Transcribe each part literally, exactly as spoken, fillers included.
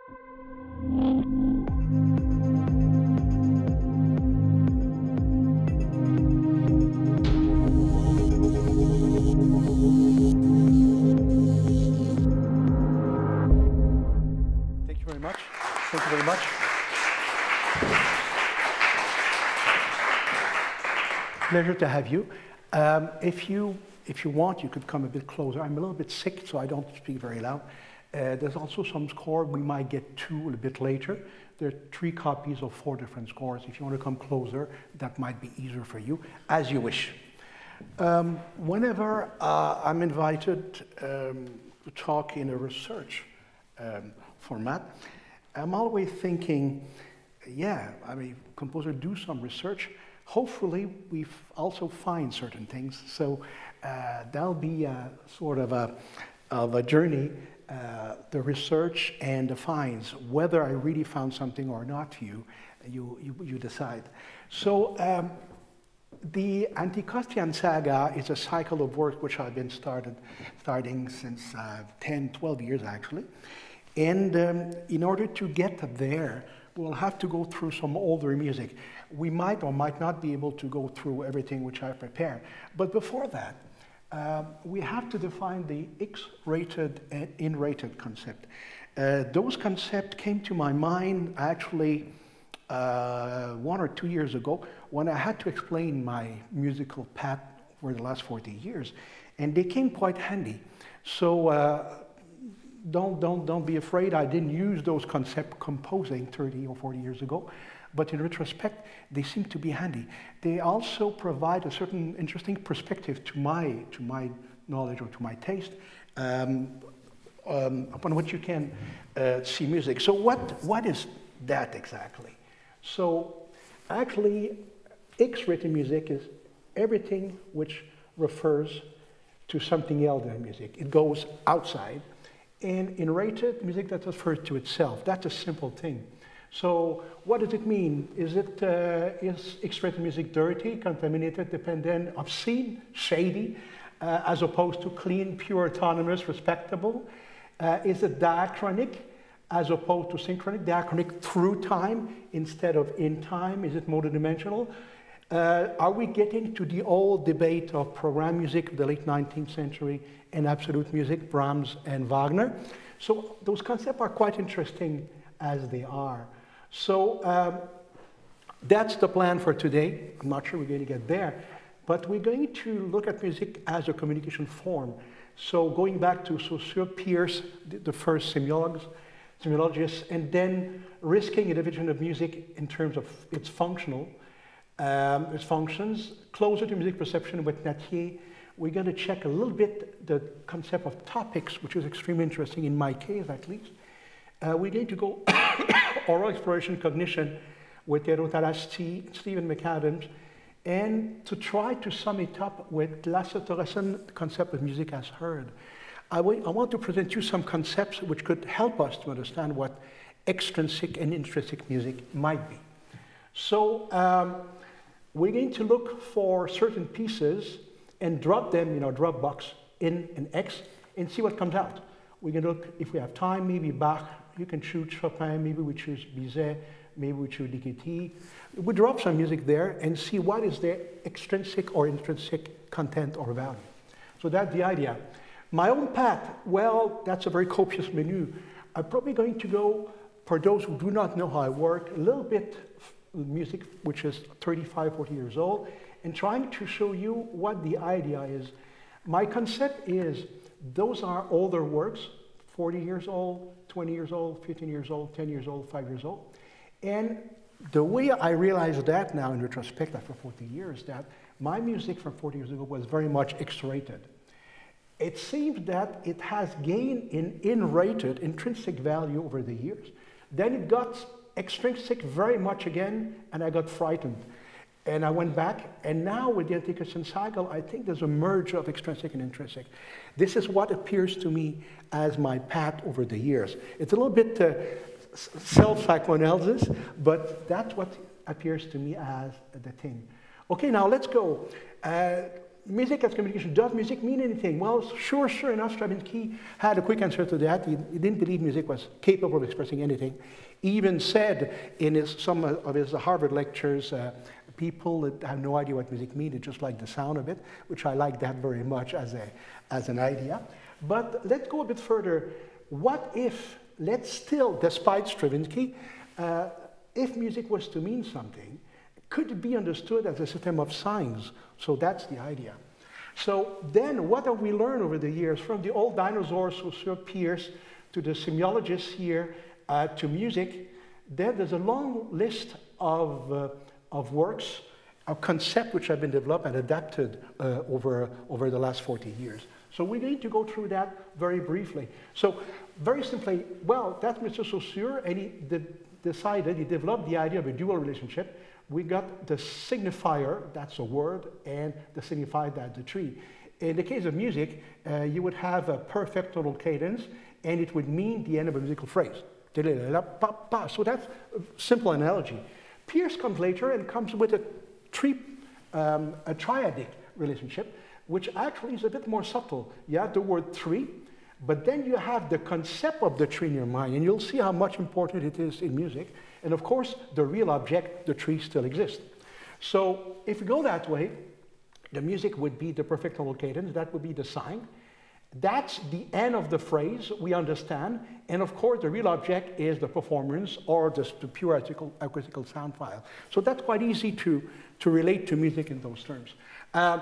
Thank you very much. Thank you very much. Pleasure to have you. Um, if you. If you want, you could come a bit closer. I'm a little bit sick, so I don't speak very loud. Uh, there's also some score we might get to a little bit later. There are three copies of four different scores. If you want to come closer, that might be easier for you, as you wish. Um, whenever uh, I'm invited um, to talk in a research um, format, I'm always thinking, yeah, I mean, composer do some research. Hopefully, we also find certain things. So uh, that'll be a, sort of a, of a journey, uh, the research and the finds. Whether I really found something or not, you, you, you, you decide. So um, the Anticostian saga is a cycle of work which I've been started, starting since uh, ten, twelve years actually. And um, in order to get there, we'll have to go through some older music. We might or might not be able to go through everything which I prepare. But before that, uh, we have to define the X-rated and in-rated concept. Uh, those concepts came to my mind actually uh, one or two years ago when I had to explain my musical path for the last forty years. And they came quite handy. So uh, don't, don't, don't be afraid. I didn't use those concepts composing thirty or forty years ago. But in retrospect, they seem to be handy. They also provide a certain interesting perspective to my, to my knowledge or to my taste um, um, upon which you can uh, see music. So what, what is that exactly? So actually, X-rated music is everything which refers to something else than music. It goes outside. And in rated music, that refers to itself. That's a simple thing. So what does it mean? Is it uh, is X-rated music dirty, contaminated, dependent, obscene, shady, uh, as opposed to clean, pure, autonomous, respectable? Uh, is it diachronic as opposed to synchronic? Diachronic through time instead of in time? Is it monodimensional? Uh, are we getting to the old debate of program music of the late nineteenth century and absolute music, Brahms and Wagner? So those concepts are quite interesting as they are. So um, that's the plan for today. I'm not sure we're going to get there, but we're going to look at music as a communication form. So going back to Saussure, Peirce, the, the first semiologs, semiologists, and then risking a division of music in terms of its functional, um, its functions, closer to music perception with Nattier. We're going to check a little bit the concept of topics, which is extremely interesting in my case at least. Uh, we're going to go oral exploration cognition with Eero Talasti, Stephen McAdams, and to try to sum it up with Lasse Thoresen, the concept of music as heard. I, I want to present you some concepts which could help us to understand what extrinsic and intrinsic music might be. So um, we're going to look for certain pieces and drop them in our Dropbox in an X and see what comes out. We're going to look, if we have time, maybe Bach. You can choose Chopin, maybe we choose Bizet, maybe we choose Ligeti. We drop some music there and see what is the extrinsic or intrinsic content or value. So that's the idea. My own path, well, that's a very copious menu. I'm probably going to go, for those who do not know how I work, a little bit music which is thirty-five, forty years old, and trying to show you what the idea is. My concept is those are older works, forty years old, twenty years old, fifteen years old, ten years old, five years old. And the way I realize that now in retrospect after forty years, that my music from forty years ago was very much X-rated. It seems that it has gained in in-rated intrinsic value over the years. Then it got extrinsic very much again, and I got frightened. And I went back, and now with the Anticostian cycle, I think there's a merge of extrinsic and intrinsic. This is what appears to me as my path over the years. It's a little bit uh, self-psychoanalysis, but that's what appears to me as the thing. Okay, now let's go. Uh, music as communication, does music mean anything? Well, sure, sure enough, Stravinsky had a quick answer to that. He, he didn't believe music was capable of expressing anything. He even said in his, some of his Harvard lectures, uh, people that have no idea what music means, they just like the sound of it, which I like that very much as, a, as an idea. But let's go a bit further. What if, let's still, despite Stravinsky, uh, if music was to mean something, could it be understood as a system of signs? So that's the idea. So then what have we learned over the years, from the old dinosaurs, Saussure, Peirce, to the semiologists here, uh, to music? Then there's a long list of, uh, of works, of concepts which have been developed and adapted uh, over, over the last forty years. So we need to go through that very briefly. So very simply, well, that's Mister Saussure, and he did, decided, he developed the idea of a dual relationship. We got the signifier, that's a word, and the signified, that's the tree. In the case of music, uh, you would have a perfect total cadence, and it would mean the end of a musical phrase. So that's a simple analogy. Peirce comes later and comes with a, tri um, a triadic relationship, which actually is a bit more subtle. You have the word three, but then you have the concept of the tree in your mind, and you'll see how much important it is in music. And of course, the real object, the tree, still exists. So if we go that way, the music would be the perfect total cadence, that would be the sign. That's the end of the phrase, we understand. And of course, the real object is the performance or the, the pure acoustical, acoustical sound file. So that's quite easy to, to relate to music in those terms. Uh,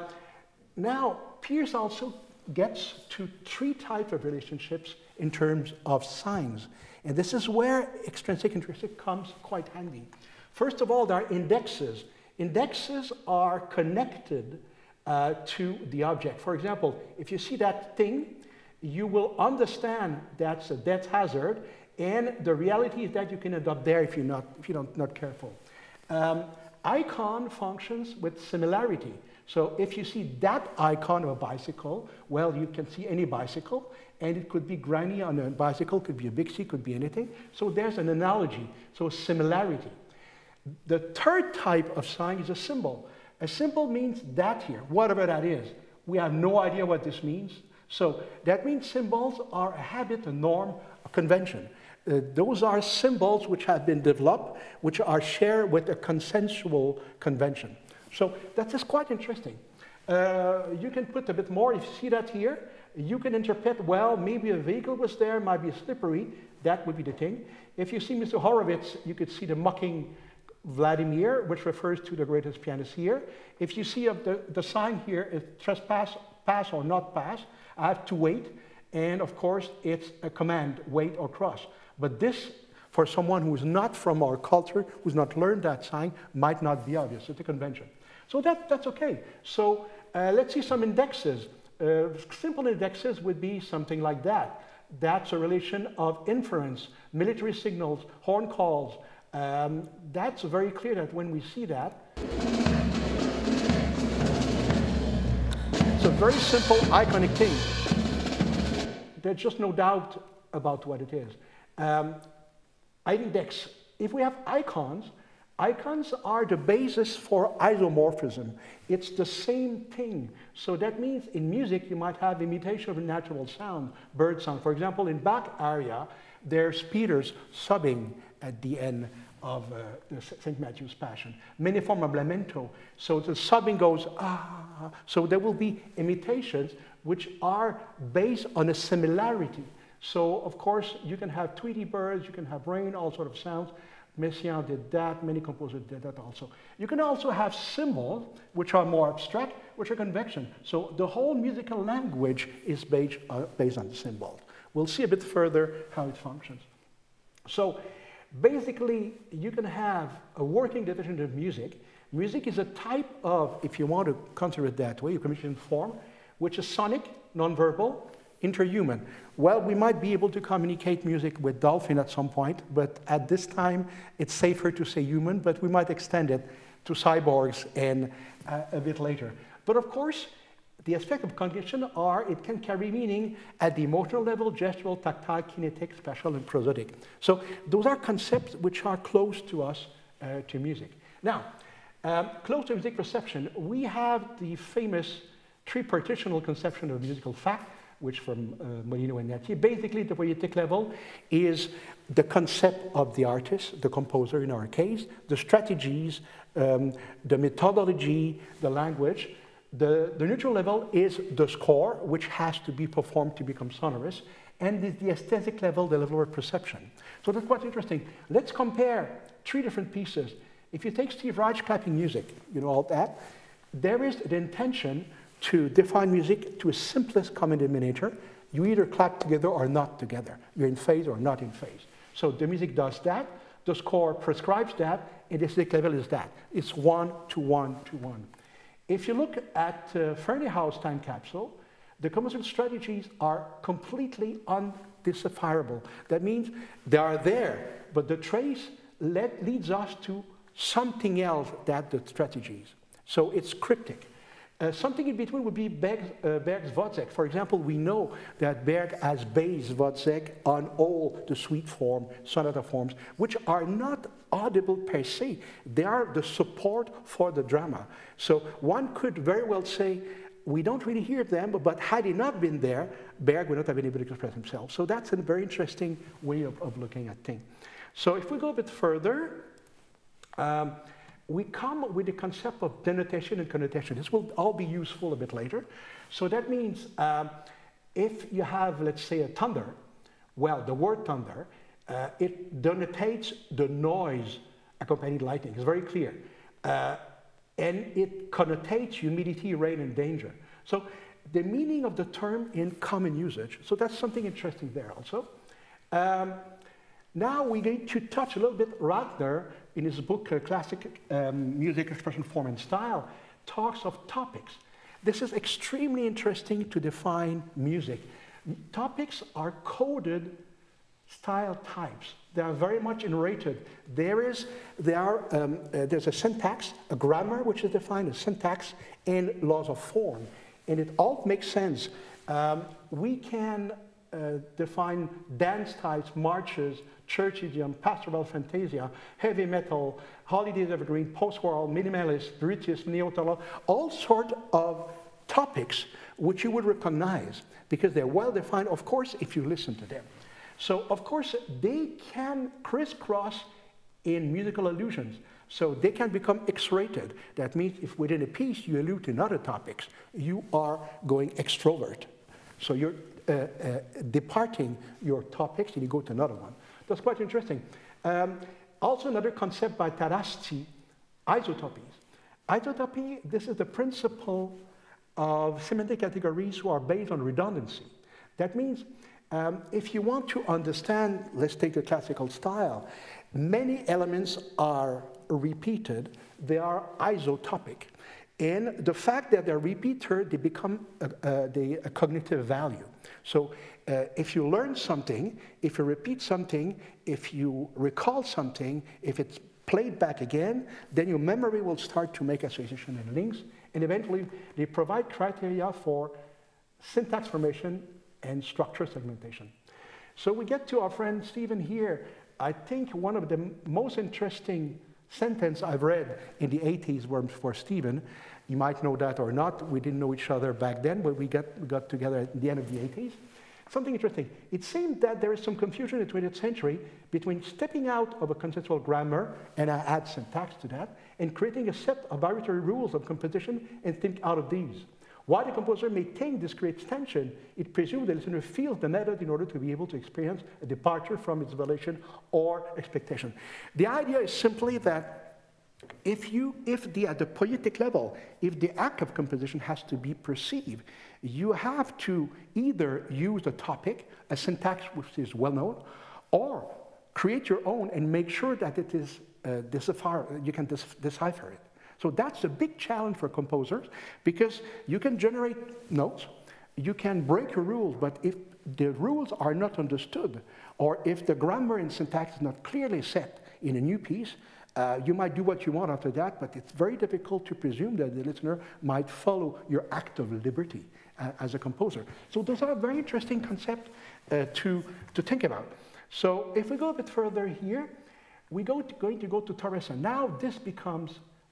now, Peirce also gets to three types of relationships in terms of signs. And this is where extrinsic and intrinsic comes quite handy. First of all, there are indexes. Indexes are connected uh, to the object. For example, if you see that thing, you will understand that's a death hazard, and the reality is that you can end up there if you're not, if you're not, not careful. Um, icon functions with similarity. So if you see that icon of a bicycle, well, you can see any bicycle, and it could be granny on a bicycle, could be a Bixie, could be anything. So there's an analogy, so similarity. The third type of sign is a symbol. A symbol means that here, whatever that is. We have no idea what this means. So that means symbols are a habit, a norm, a convention. Uh, those are symbols which have been developed, which are shared with a consensual convention. So that is quite interesting. Uh, you can put a bit more. If you see that here, you can interpret, well, maybe a vehicle was there, might be slippery. That would be the thing. If you see Mister Horowitz, you could see the mocking Vladimir, which refers to the greatest pianist here. If you see uh, the, the sign here is trespass, pass or not pass, I have to wait. And of course, it's a command, wait or cross. But this, for someone who is not from our culture, who's not learned that sign, might not be obvious. It's a convention. So that, that's okay. So uh, let's see some indexes. Uh, simple indexes would be something like that. That's a relation of inference, military signals, horn calls. Um, that's very clear that when we see that, it's a very simple iconic thing. There's just no doubt about what it is. Um, index, if we have icons, icons are the basis for isomorphism. It's the same thing. So that means in music, you might have imitation of a natural sound, bird sound. For example, in Bach aria, there's Peter's sobbing at the end of uh, Saint Matthew's Passion. Many form of lamento. So the sobbing goes, ah. So there will be imitations which are based on a similarity. So, of course, you can have Tweety birds, you can have rain, all sort of sounds. Messiaen did that, many composers did that also. You can also have symbols, which are more abstract, which are convection. So the whole musical language is based, uh, based on symbols. We'll see a bit further how it functions. So basically, you can have a working definition of music. Music is a type of, if you want to consider it that way, a communication form, which is sonic, nonverbal, interhuman. Well, we might be able to communicate music with dolphin at some point, but at this time, it's safer to say human, but we might extend it to cyborgs and uh, a bit later. But of course, the aspects of cognition are it can carry meaning at the emotional level, gestural, tactile, kinetic, spatial, and prosodic. So those are concepts which are close to us, uh, to music. Now, um, close to music perception, we have the famous tripartitional conception of musical fact, which from uh, Molino and Nattier. Basically, the poetic level is the concept of the artist, the composer in our case, the strategies, um, the methodology, the language. The, the neutral level is the score, which has to be performed to become sonorous, and the, the aesthetic level, the level of perception. So that's quite interesting. Let's compare three different pieces. If you take Steve Reich clapping music, you know all that, there is the intention to define music to a simplest common denominator. You either clap together or not together. You're in phase or not in phase. So the music does that, the score prescribes that, and the aesthetic level is that. It's one to one to one. If you look at uh, Ferneyhoug's time capsule, the compositional strategies are completely undecipherable. That means they are there, but the trace led, leads us to something else than the strategies. So it's cryptic. Uh, something in between would be Berg's, uh, Berg's Wozzeck. For example, we know that Berg has based Wozzeck on all the suite form, sonata forms, which are not audible per se. They are the support for the drama. So one could very well say, we don't really hear them, but had he not been there, Berg would not have been able to express himself. So that's a very interesting way of, of looking at things. So if we go a bit further, um, we come with the concept of denotation and connotation. This will all be useful a bit later. So that means um, if you have, let's say, a thunder, well, the word thunder, uh, it denotates the noise accompanied lightning. It's very clear. Uh, and it connotates humidity, rain, and danger. So the meaning of the term in common usage. So that's something interesting there also. Um, now we need to touch a little bit. Ratner, in his book, uh, Classic um, Music, Expression, Form, and Style, talks of topics. This is extremely interesting to define music. Topics are coded style types. They are very much enrated. There is, there are, um, uh, there's a syntax, a grammar, which is defined as syntax, and laws of form. And it all makes sense. Um, we can uh, define dance types, marches, church idiom, pastoral fantasia, heavy metal, holidays evergreen, post-war, minimalist, British, neo-tonal, all sorts of topics which you would recognize because they're well defined, of course, if you listen to them. So, of course, they can crisscross in musical allusions. So they can become X-rated. That means if within a piece you allude to other topics, you are going extrovert. So you're uh, uh, departing your topics and you go to another one. That's quite interesting. Um, also another concept by Tarasti, isotopies. Isotopy, this is the principle of semantic categories who are based on redundancy. That means um, if you want to understand, let's take the classical style, many elements are repeated, they are isotopic. And the fact that they're repeated, they become a, a, they, a cognitive value. So uh, if you learn something, if you repeat something, if you recall something, if it's played back again, then your memory will start to make association and links, and eventually they provide criteria for syntax formation and structure segmentation. So we get to our friend Stephen here. I think one of the most interesting sentence I've read in the eighties were for Stephen. You might know that or not. We didn't know each other back then, but we got, we got together at the end of the eighties. Something interesting. It seemed that there is some confusion in the twentieth century between stepping out of a conceptual grammar, and I add syntax to that, and creating a set of arbitrary rules of composition and think out of these. While the composer may think this creates tension, it presumes the listener feels the method in order to be able to experience a departure from its relation or expectation. The idea is simply that if you, if the, at the poetic level, if the act of composition has to be perceived, you have to either use a topic, a syntax which is well known, or create your own and make sure that it is uh, decipher, you can decipher it. So that's a big challenge for composers because you can generate notes, you can break your rules, but if the rules are not understood, or if the grammar and syntax is not clearly set in a new piece, uh, you might do what you want after that, but it's very difficult to presume that the listener might follow your act of liberty uh, as a composer. So those are very interesting concepts uh, to, to think about. So if we go a bit further here, we're go to, going to go to Torres. Now this becomes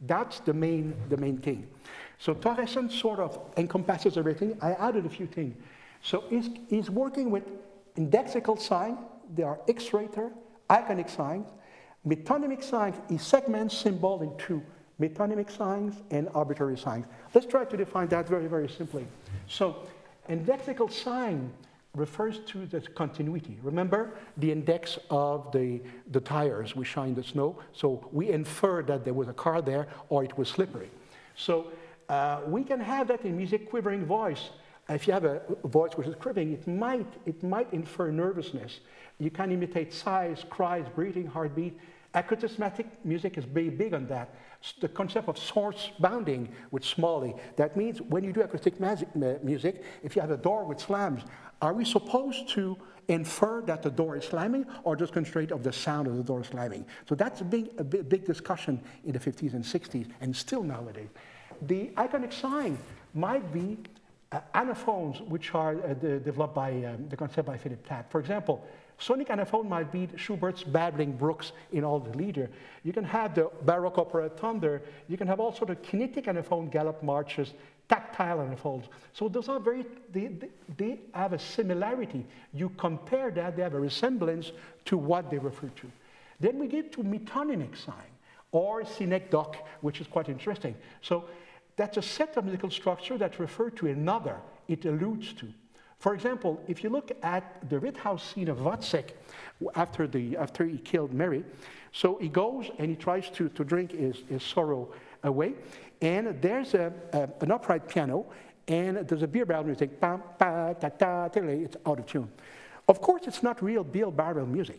That's the main, the main thing. So Torresen sort of encompasses everything. I added a few things. So he's, he's working with indexical signs. They are X-rater, iconic signs. Metonymic signs, he segments symbol into metonymic signs and arbitrary signs. Let's try to define that very, very simply. So indexical sign refers to the continuity. Remember the index of the, the tires we shine in the snow? So we infer that there was a car there or it was slippery. So uh, we can have that in music, quivering voice. If you have a voice which is quivering, it might, it might infer nervousness. You can imitate sighs, cries, breathing, heartbeat. Acoustic music is very big on that. The concept of source bounding with Smalley. That means when you do acoustic music, if you have a door with slams, are we supposed to infer that the door is slamming or just concentrate of the sound of the door slamming? So that's a big, a big, big discussion in the fifties and sixties and still nowadays. The iconic sign might be uh, anaphones, which are uh, de developed by um, the concept by Philip Platt. For example, sonic anaphone might be Schubert's babbling brooks in all the Lieder. You can have the Baroque opera thunder. You can have also the kinetic anaphone gallop marches, tactile anaphones. So those are very, they, they, they have a similarity. You compare that, they have a resemblance to what they refer to. Then we get to metonymic sign, or synecdoche, which is quite interesting. So that's a set of musical structure that refer to another, it alludes to. For example, if you look at the Rithouse scene of Wozzeck after, the, after he killed Mary, so he goes and he tries to, to drink his, his sorrow away, and there's a, a, an upright piano, and there's a beer barrel music, pam, pa, ta, ta, ta, it's out of tune. Of course, it's not real beer barrel music,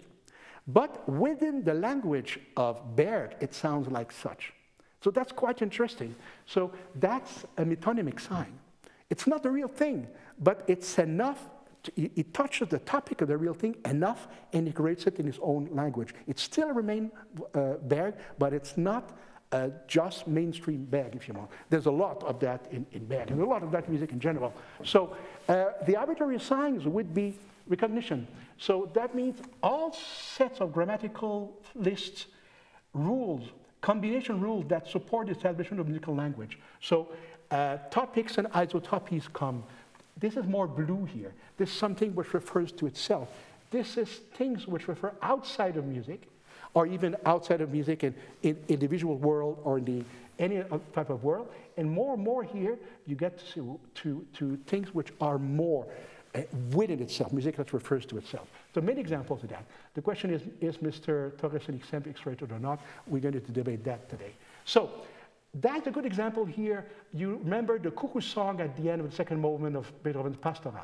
but within the language of Baird, it sounds like such. So that's quite interesting. So that's a metonymic sign. It's not the real thing, but it's enough, to, it touches the topic of the real thing enough and it creates it in its own language. It still remains uh, Berg, but it's not uh, just mainstream Berg, if you want. There's a lot of that in, in Berg, and a lot of that music in general. So uh, the arbitrary signs would be recognition. So that means all sets of grammatical lists, rules, combination rules that support the establishment of musical language. So uh, topics and isotopies come. This is more blue here. This is something which refers to itself. This is things which refer outside of music, or even outside of music in, in, in the visual world or in the any type of world. And more and more here, you get to, to, to things which are more uh, within itself, music that refers to itself. So many examples of that. The question is, is Mister Torresen X-rated or not? We're going to debate that today. So that's a good example here. You remember the cuckoo song at the end of the second movement of Beethoven's Pastoral.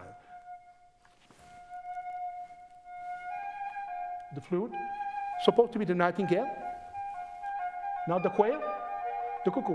The flute, supposed to be the nightingale. Now the quail, the cuckoo.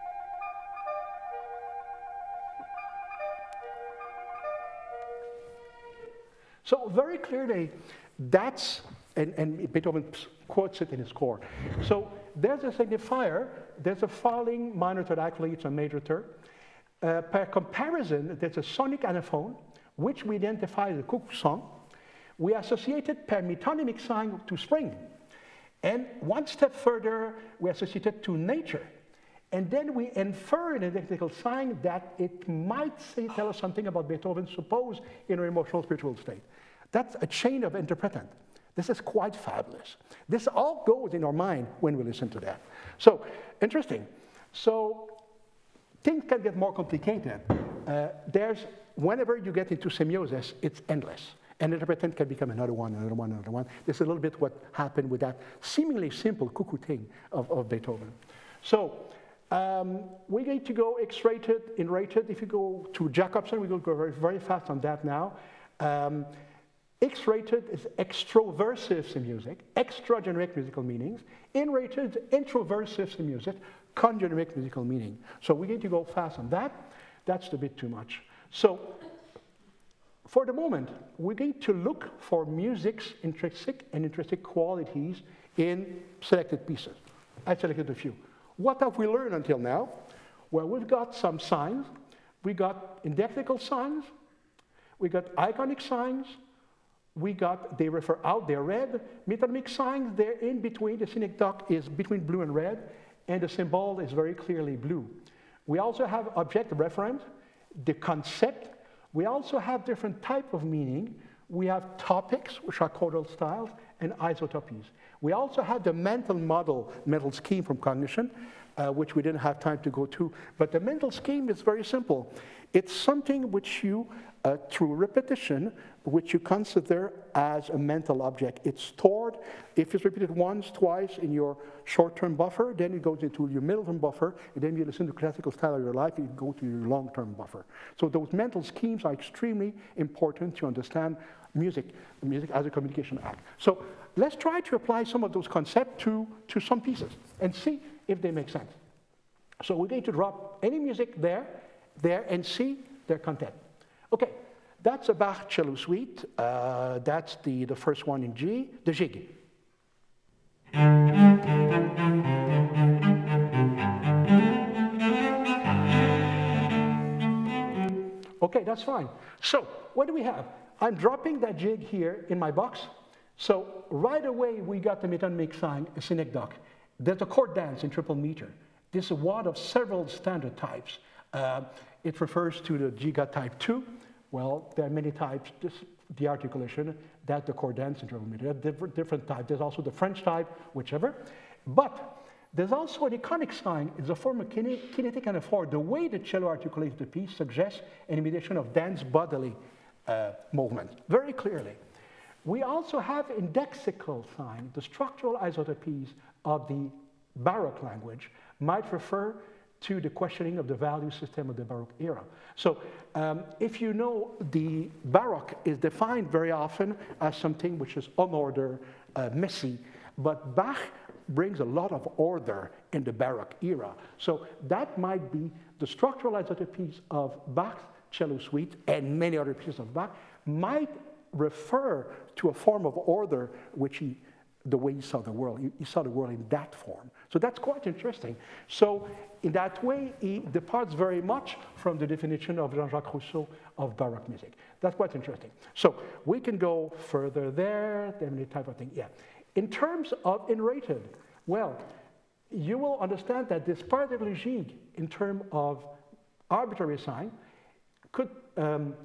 So very clearly, that's, and, and Beethoven quotes it in his score. So there's a signifier, there's a falling minor third, actually it's a major third. Uh, per comparison, there's a sonic anaphone, which we identify as a cuckoo song. We associated per metonymic sign to spring. And one step further, we associated to nature. And then we infer in a technical sign that it might say, tell us something about Beethoven's supposed inner emotional spiritual state. That's a chain of interpretant. This is quite fabulous. This all goes in our mind when we listen to that. So, interesting. So, things can get more complicated. Uh, there's, whenever you get into semiosis, it's endless. An interpretant can become another one, another one, another one. This is a little bit what happened with that seemingly simple cuckoo thing of, of Beethoven. So, um, we're going to go X-rated, in-rated. If you go to Jacobson, we will go very, very fast on that now. Um, X-rated is extroversive semmusic, extra-generic musical meanings. In-rated is introversive semmusic, congeneric musical meaning. So we're going to go fast on that. That's a bit too much. So for the moment, we're going to look for music's intrinsic and intrinsic qualities in selected pieces. I selected a few. What have we learned until now? Well, we've got some signs. We got indexical signs. We got iconic signs. We got, they refer out, they're red. Metonymic signs, they're in between. The synecdoche is between blue and red. and the symbol is very clearly blue. We also have object referent, the concept. We also have different type of meaning. We have topics, which are chordal styles, and isotopies. We also have the mental model, mental scheme from cognition, uh, which we didn't have time to go to. But the mental scheme is very simple. It's something which you, uh, through repetition, which you consider as a mental object. It's stored, if it's repeated once, twice in your short-term buffer, then it goes into your middle-term buffer, and then you listen to classical style of your life, and you go to your long-term buffer. So those mental schemes are extremely important to understand music, music as a communication act. So let's try to apply some of those concepts to, to some pieces and see if they make sense. So we're going to drop any music there, there, and see their content. Okay, that's a Bach cello suite. Uh, that's the, the first one in G, the jig. Okay, that's fine. So what do we have? I'm dropping that jig here in my box. So right away, we got the metonymic sign, a synecdoche. There's a chord dance in triple meter. This is one of several standard types. Uh, it refers to the giga type two. Well, there are many types. This, the articulation, that's the chord dance in triple meter. There are different, different types. There's also the French type, whichever. But there's also an iconic sign. It's a form of kine kinetic anaphore. The way the cello articulates the piece suggests an imitation of dance bodily uh, movement, very clearly. We also have indexical sign. The structural isotopies of the Baroque language might refer to the questioning of the value system of the Baroque era. So um, if you know, the Baroque is defined very often as something which is unordered, uh, messy, but Bach brings a lot of order in the Baroque era. So that might be the structural isotopies of Bach's cello suite and many other pieces of Bach might refer to a form of order which he, the way he saw the world, he, he saw the world in that form. So that's quite interesting. So in that way, he departs very much from the definition of Jean-Jacques Rousseau of Baroque music. That's quite interesting. So we can go further there, any type of thing, yeah. In terms of in-rated, well, you will understand that this part of the jig, in terms of arbitrary sign, could, um,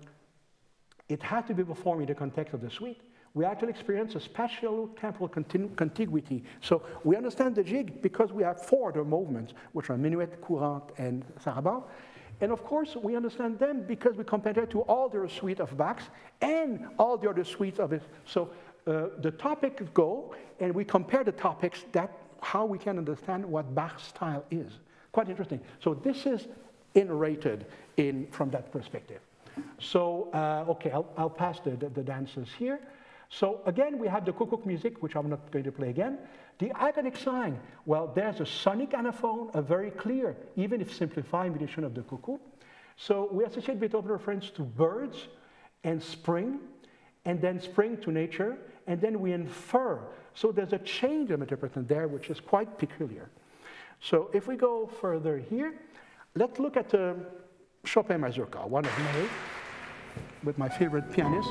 it had to be performed in the context of the suite. We actually experience a spatial temporal contiguity. So we understand the jig because we have four other movements, which are minuet, courante, and sarabande. And of course, we understand them because we compare it to all the suite of Bach's and all the other suites of it. So uh, the topics go, and we compare the topics, that how we can understand what Bach's style is. Quite interesting. So this is in-rated in, from that perspective. So, uh, okay, I'll, I'll pass the, the, the dances here. So again, we have the Kuckuck music, which I'm not going to play again. The iconic sign, well, there's a sonic anaphone, a very clear, even if simplified imitation of the cuckoo. So we associate Beethoven reference to birds and spring, and then spring to nature, and then we infer. So there's a change of interpretation there, which is quite peculiar. So if we go further here, let's look at the Chopin Mazurka, one of many, with my favorite pianist.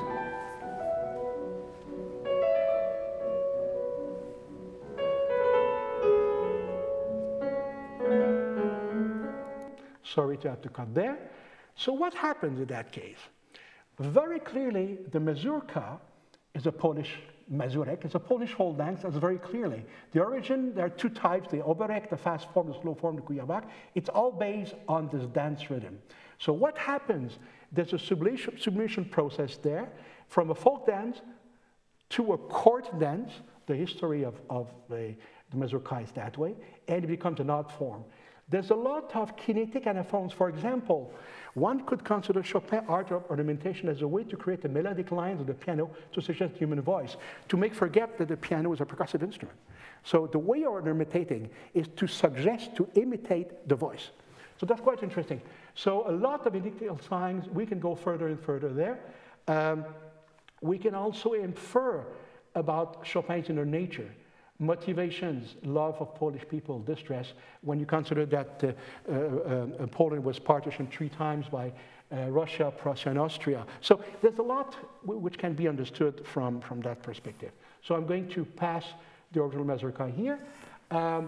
Sorry to have to cut there. So what happens in that case? Very clearly, the mazurka is a Polish mazurek. It's a Polish hold dance, that's very clearly. The origin, there are two types, the oberek, the fast form, the slow form, the kujawak. It's all based on this dance rhythm. So what happens? There's a sublimation, sublimation process there from a folk dance to a court dance. The history of, of the, the mazurka is that way, and it becomes an art form. There's a lot of kinetic anaphones. For example, one could consider Chopin art of ornamentation as a way to create the melodic lines of the piano to suggest human voice, to make forget that the piano is a percussive instrument. So the way of ornamentating is to suggest, to imitate the voice. So that's quite interesting. So a lot of indicative signs, we can go further and further there. Um, we can also infer about Chopin's inner nature. Motivations, love of Polish people, distress, when you consider that uh, uh, uh, Poland was partitioned three times by uh, Russia, Prussia, and Austria. So there's a lot which can be understood from, from that perspective. So I'm going to pass the original mazurka here. Um,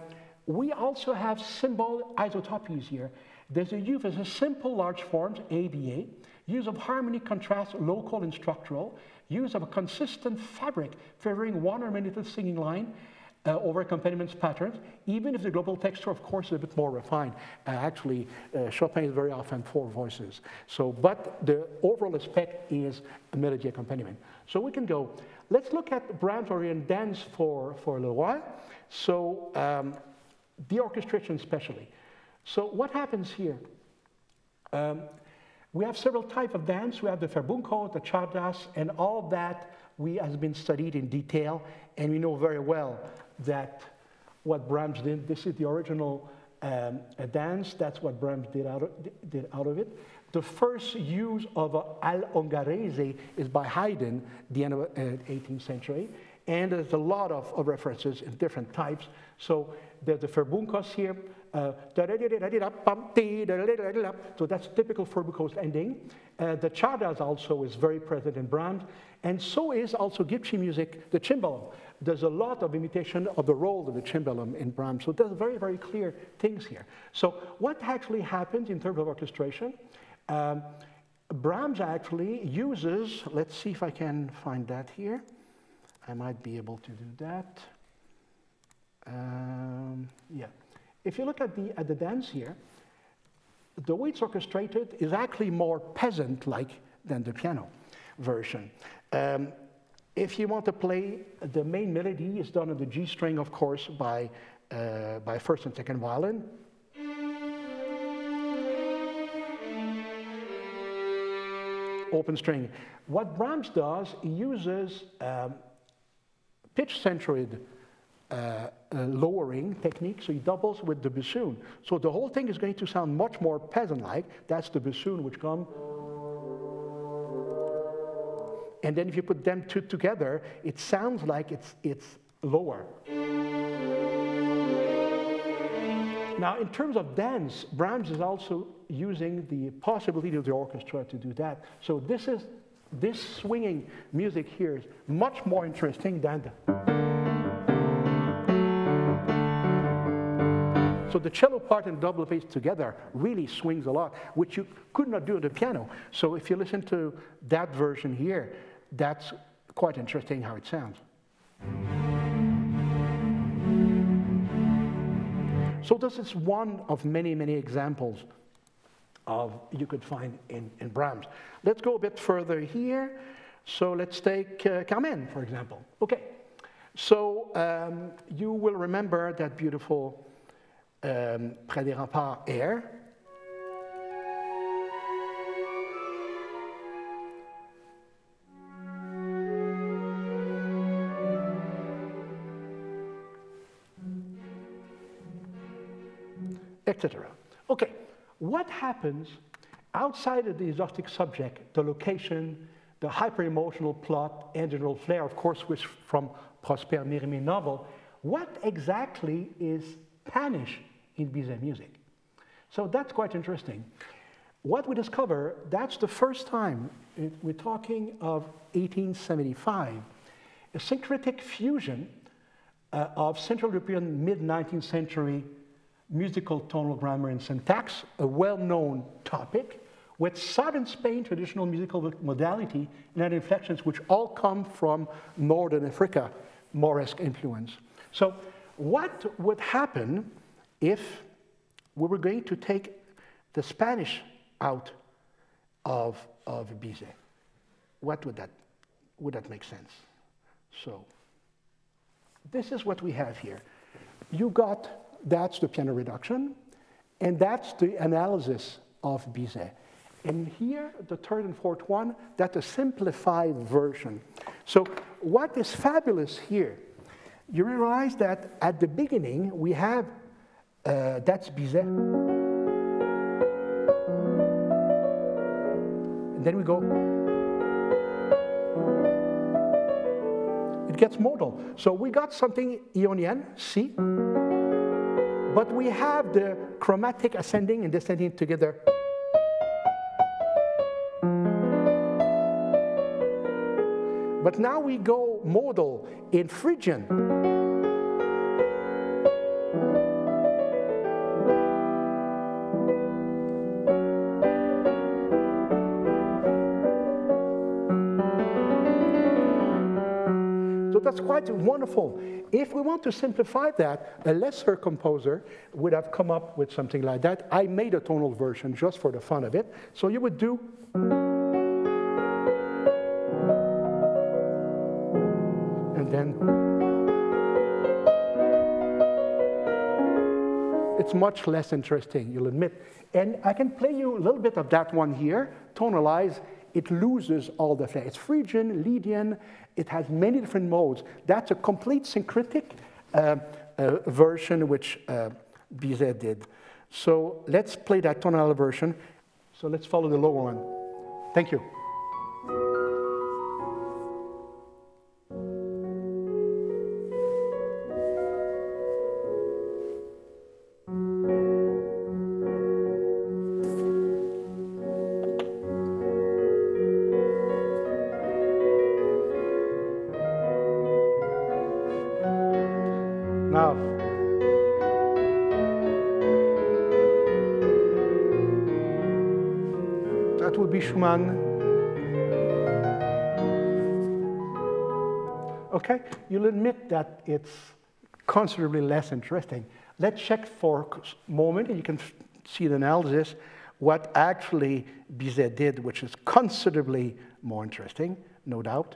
We also have symbol isotopies here. There's a use of a simple large forms, A B A, use of harmonic contrast, local and structural, use of a consistent fabric favoring one or many singing line uh, over accompaniment patterns, even if the global texture, of course, is a bit more refined. Uh, actually, uh, Chopin is very often four voices. So, but the overall aspect is a melody accompaniment. So we can go. Let's look at Brahms' Orient dance for, for a little while. So um, the orchestration especially. So what happens here? Um, we have several types of dance. We have the Verbunco, the Chardas, and all that we has been studied in detail, and we know very well that what Brahms did, this is the original um, dance, that's what Brahms did out of, did out of it. The first use of uh, Al Ungherese is by Haydn, the end of the uh, eighteenth century, and there's a lot of, of references in different types. So there's the Verbuncos here, uh, so that's typical Verbuncos ending. Uh, the Chardas also is very present in Brahms, and so is also Gypsy music, the cimbalom. There's a lot of imitation of the role of the cimbalom in Brahms, so there's very, very clear things here. So what actually happens in terms of orchestration? Um, Brahms actually uses, let's see if I can find that here. I might be able to do that. Um, yeah. If you look at the, at the dance here, the way it's orchestrated is actually more peasant-like than the piano version. Um, if you want to play, the main melody is done on the G string, of course, by, uh, by first and second violin. Open string. What Brahms does, he uses um, pitch-centroid uh, uh, lowering technique, so he doubles with the bassoon. So the whole thing is going to sound much more peasant-like. That's the bassoon which comes. And then if you put them two together, it sounds like it's, it's lower. Now, in terms of dance, Brahms is also using the possibility of the orchestra to do that. So this is, this swinging music here is much more interesting than the... So the cello part and double bass together really swings a lot, which you could not do on the piano. So if you listen to that version here, that's quite interesting how it sounds. So this is one of many, many examples of you could find in, in Brahms. Let's go a bit further here. So let's take uh, Carmen, for example. Okay, so um, you will remember that beautiful um, Près des Remparts air. et cetera. Okay, what happens outside of the exotic subject, the location, the hyper-emotional plot, and general flair, of course, which from Prosper Mérimée novel, what exactly is Spanish in Bizet music? So that's quite interesting. What we discover, that's the first time, it, we're talking of eighteen seventy-five, a syncretic fusion uh, of Central European mid-nineteenth century musical tonal grammar and syntax, a well-known topic, with southern Spain traditional musical modality and inflections which all come from Northern Africa, Moresque influence. So what would happen if we were going to take the Spanish out of, of Bizet? What would that, would that make sense? So this is what we have here. You got, that's the piano reduction, and that's the analysis of Bizet. And here, the third and fourth one, that's a simplified version. So what is fabulous here, you realize that at the beginning, we have, uh, that's Bizet. And then we go, it gets modal. So we got something Ionian, C, but we have the chromatic ascending and descending together. But now we go modal in Phrygian. that's quite wonderful. If we want to simplify that, a lesser composer would have come up with something like that. I made a tonal version just for the fun of it. So you would do... And then... It's much less interesting, you'll admit. And I can play you a little bit of that one here, tonalize. It loses all the flair. It's Phrygian, Lydian, it has many different modes. That's a complete syncretic uh, uh, version which uh, Bizet did. So let's play that tonal version. So let's follow the lower one. Thank you. Now, that would be Schumann. Okay, you'll admit that it's considerably less interesting. Let's check for a moment, and you can see the analysis, what actually Bizet did, which is considerably more interesting, no doubt.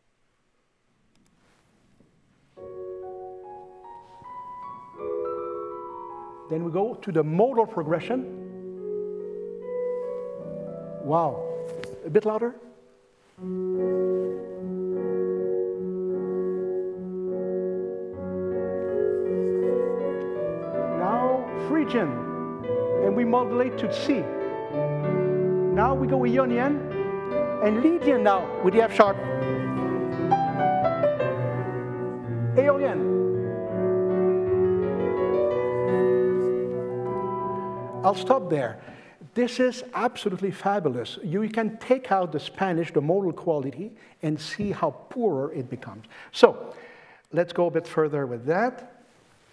Then we go to the modal progression. Wow. A bit louder. Now, Phrygian. And we modulate to C. Now we go Ionian. And Lydian now with the F sharp. Aeolian. I'll stop there. This is absolutely fabulous. You can take out the Spanish, the modal quality, and see how poorer it becomes. So let's go a bit further with that.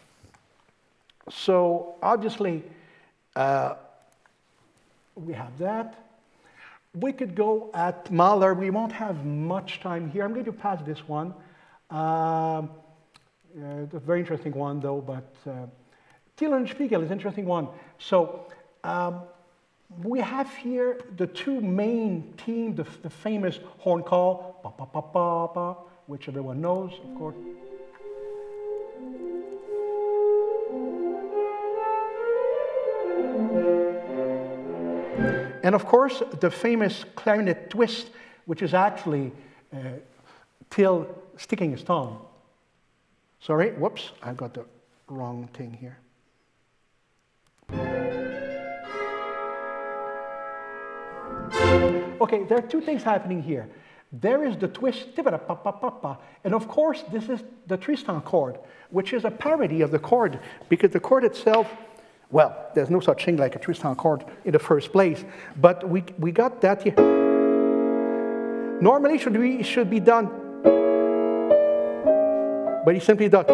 So obviously, uh, we have that. We could go at Mahler. We won't have much time here. I'm going to pass this one. Um, uh, it's a very interesting one, though, but... Uh, Thiel and Spiegel is an interesting one. So um, we have here the two main themes, the, the famous horn call, pa, pa, pa, pa, pa, which everyone knows, of course. And of course, the famous clarinet twist, which is actually uh, Thiel sticking his tongue. Sorry, whoops, I got the wrong thing here. Okay, there are two things happening here. There is the twist, and of course, this is the Tristan chord, which is a parody of the chord, because the chord itself, well, there's no such thing like a Tristan chord in the first place, but we, we got that here. Normally, should be, it should be done, but he simply does.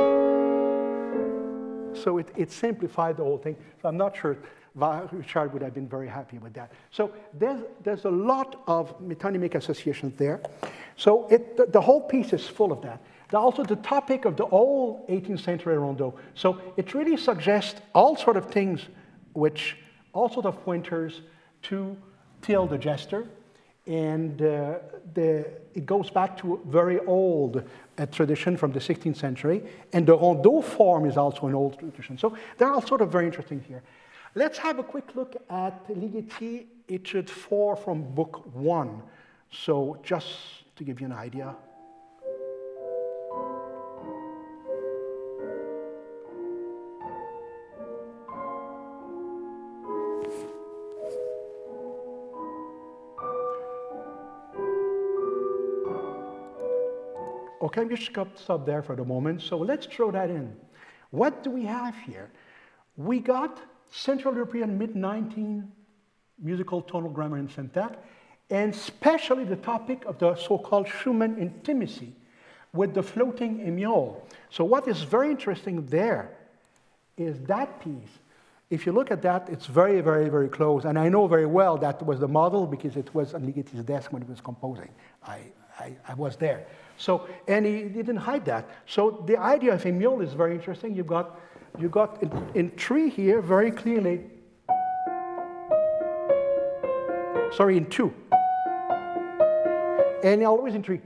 So it, it simplified the whole thing. So I'm not sure Richard would have been very happy with that. So there's, there's a lot of metonymic associations there. So it, the, the whole piece is full of that. They're also the topic of the whole eighteenth century rondo. So it really suggests all sort of things, which all sort of pointers to Thiel the Jester. And uh, the, it goes back to a very old uh, tradition from the sixteenth century. And the rondeau form is also an old tradition. So they're all sort of very interesting here. Let's have a quick look at Ligeti Etude four from book one. So just to give you an idea. Okay, I'm just going to stop there for the moment. So let's throw that in. What do we have here? We got Central European mid nineteenth musical tonal grammar and syntax, and especially the topic of the so-called Schumann intimacy with the floating émiole. So what is very interesting there is that piece. If you look at that, it's very, very, very close. And I know very well that was the model because it was on Ligeti's desk when he was composing. I I, I was there. So, and he, he didn't hide that. So the idea of a mule is very interesting. You've got, you got in, in three here very clearly, sorry, in two. And always in three.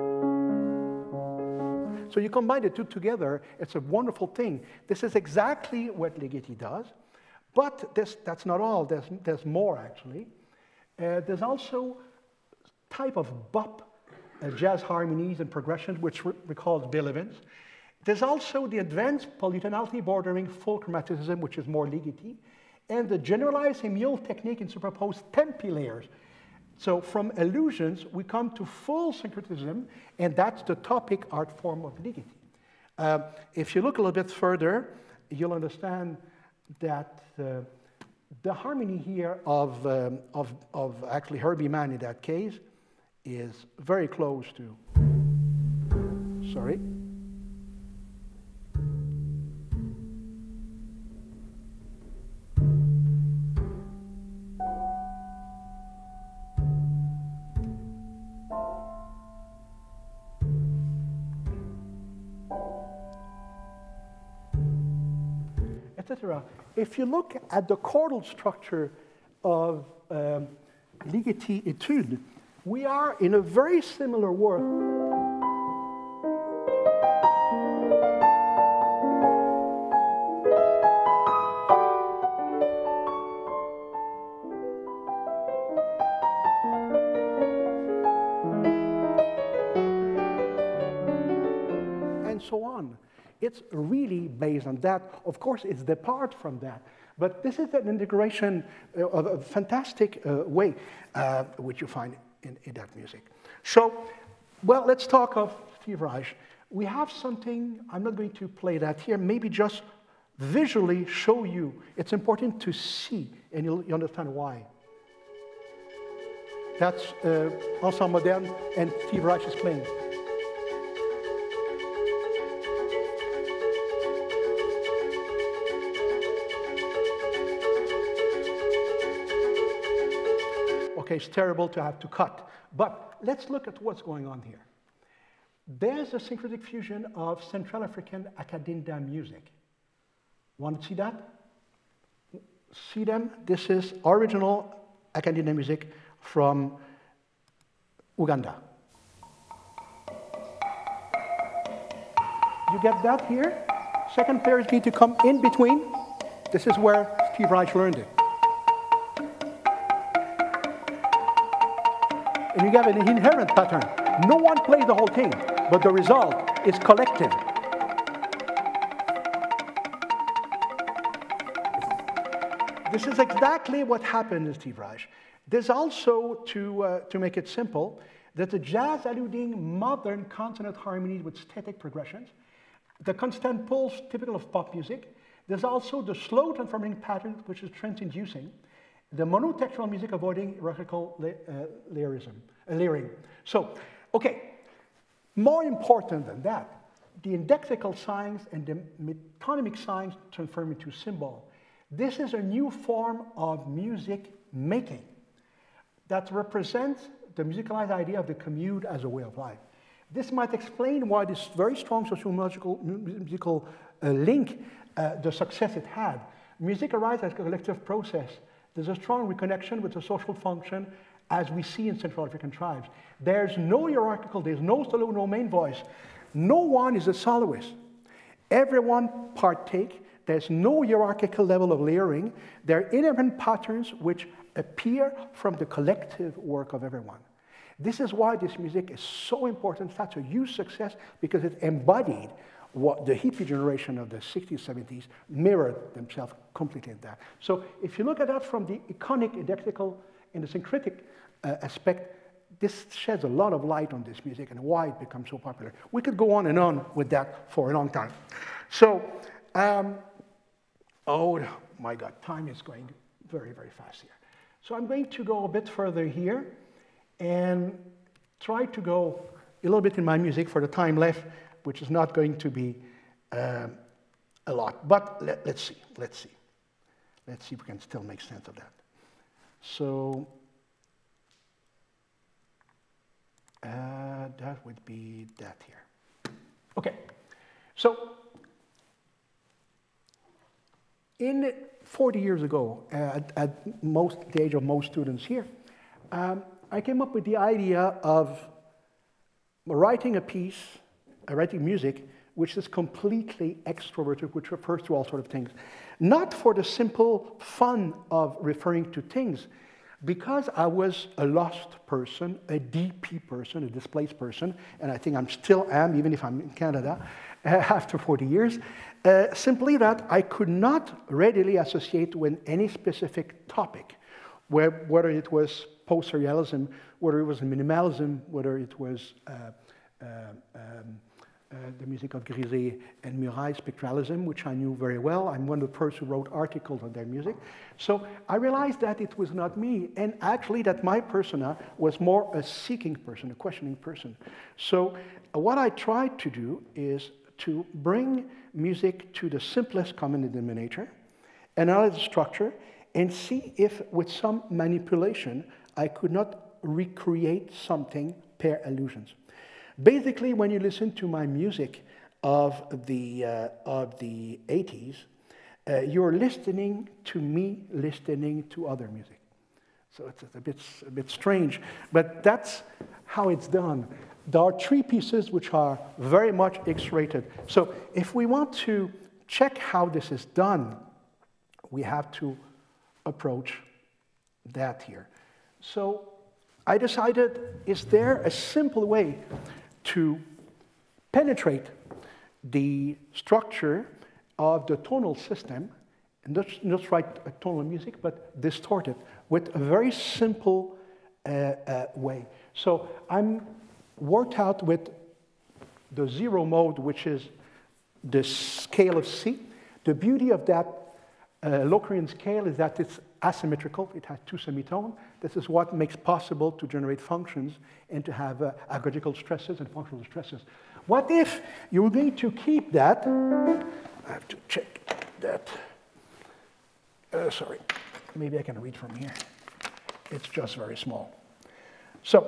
So you combine the two together, it's a wonderful thing. This is exactly what Ligeti does, but this, that's not all. There's, there's more, actually. Uh, there's also type of bop uh, jazz harmonies and progressions, which re recalls Bill Evans. There's also the advanced polytonality bordering full chromaticism, which is more Ligeti, and the generalized mule technique in superposed tempi layers. So from illusions, we come to full syncretism, and that's the topic art form of Ligeti. Uh, if you look a little bit further, you'll understand that uh, the harmony here of, um, of, of actually Herbie Mann in that case is very close to, sorry. If you look at the chordal structure of um, Ligeti Etude, we are in a very similar work. And so on. It's really based on that. Of course, it's depart from that. But this is an integration uh, of a fantastic uh, way, uh, which you find in, in that music. So, well, let's talk of Steve Reich. We have something, I'm not going to play that here, maybe just visually show you. It's important to see, and you'll, you understand why. That's uh, Ensemble Moderne, and Steve Reich is playing. Okay, it's terrible to have to cut, but let's look at what's going on here. There's a syncretic fusion of Central African Akadinda music. Want to see that? See them? This is original Akadinda music from Uganda. You get that here? Second players need to come in between. This is where Steve Reich learned it. And you have an inherent pattern. No one plays the whole thing, but the result is collective. This is exactly what happened in Steve Reich. There's also, to, uh, to make it simple, that the jazz alluding modern consonant harmonies with static progressions, the constant pulse typical of pop music. There's also the slow transforming pattern, which is trance-inducing. The monotextual music avoiding hierarchical la uh, lyrism, uh, layering. So, okay, more important than that, the indexical signs and the metonymic signs transform into symbol. This is a new form of music making that represents the musicalized idea of the commute as a way of life. This might explain why this very strong sociological musical uh, link, uh, the success it had. Music arises as a collective process. There's a strong reconnection with the social function as we see in Central African tribes. There's no hierarchical, there's no solo, no main voice. No one is a soloist. Everyone partake. There's no hierarchical level of layering. There are inherent patterns which appear from the collective work of everyone. This is why this music is so important. That's a huge success because it embodied what the hippie generation of the sixties, seventies mirrored themselves completely in that. So if you look at that from the iconic, indexical, and the syncretic uh, aspect, this sheds a lot of light on this music and why it becomes so popular. We could go on and on with that for a long time. So, um, oh my God, time is going very, very fast here. So I'm going to go a bit further here and try to go a little bit in my music for the time left, which is not going to be um, a lot. But let, let's see, let's see. Let's see if we can still make sense of that. So, Uh, that would be that here. Okay, so in forty years ago, uh, at, at most the age of most students here, um, I came up with the idea of writing a piece, uh, writing music, which is completely extroverted, which refers to all sorts of things. Not for the simple fun of referring to things, because I was a lost person, a D P person, a displaced person, and I think I still am, even if I'm in Canada, uh, after forty years, uh, simply that I could not readily associate with any specific topic, where, whether it was post-surrealism, whether it was minimalism, whether it was uh, uh, um, Uh, the music of Griset and Murail, spectralism, which I knew very well. I'm one of the first who wrote articles on their music. So I realized that it was not me, and actually that my persona was more a seeking person, a questioning person. So uh, what I tried to do is to bring music to the simplest common denominator, analyze the structure, and see if with some manipulation I could not recreate something per allusions. Basically, when you listen to my music of the, uh, of the eighties, uh, you're listening to me listening to other music. So it's a bit, a bit strange, but that's how it's done. There are three pieces which are very much X-rated. So if we want to check how this is done, we have to approach that here. So I decided, is there a simple way to penetrate the structure of the tonal system, and not, not write a tonal music, but distort it with a very simple uh, uh, way. So I'm worked out with the zero mode, which is the scale of C. The beauty of that uh, Locrian scale is that it's asymmetrical. It has two semitones. This is what makes possible to generate functions and to have uh, aggregatical stresses and functional stresses. What if you were going to keep that? I have to check that. Uh, sorry, maybe I can read from here. It's just very small. So,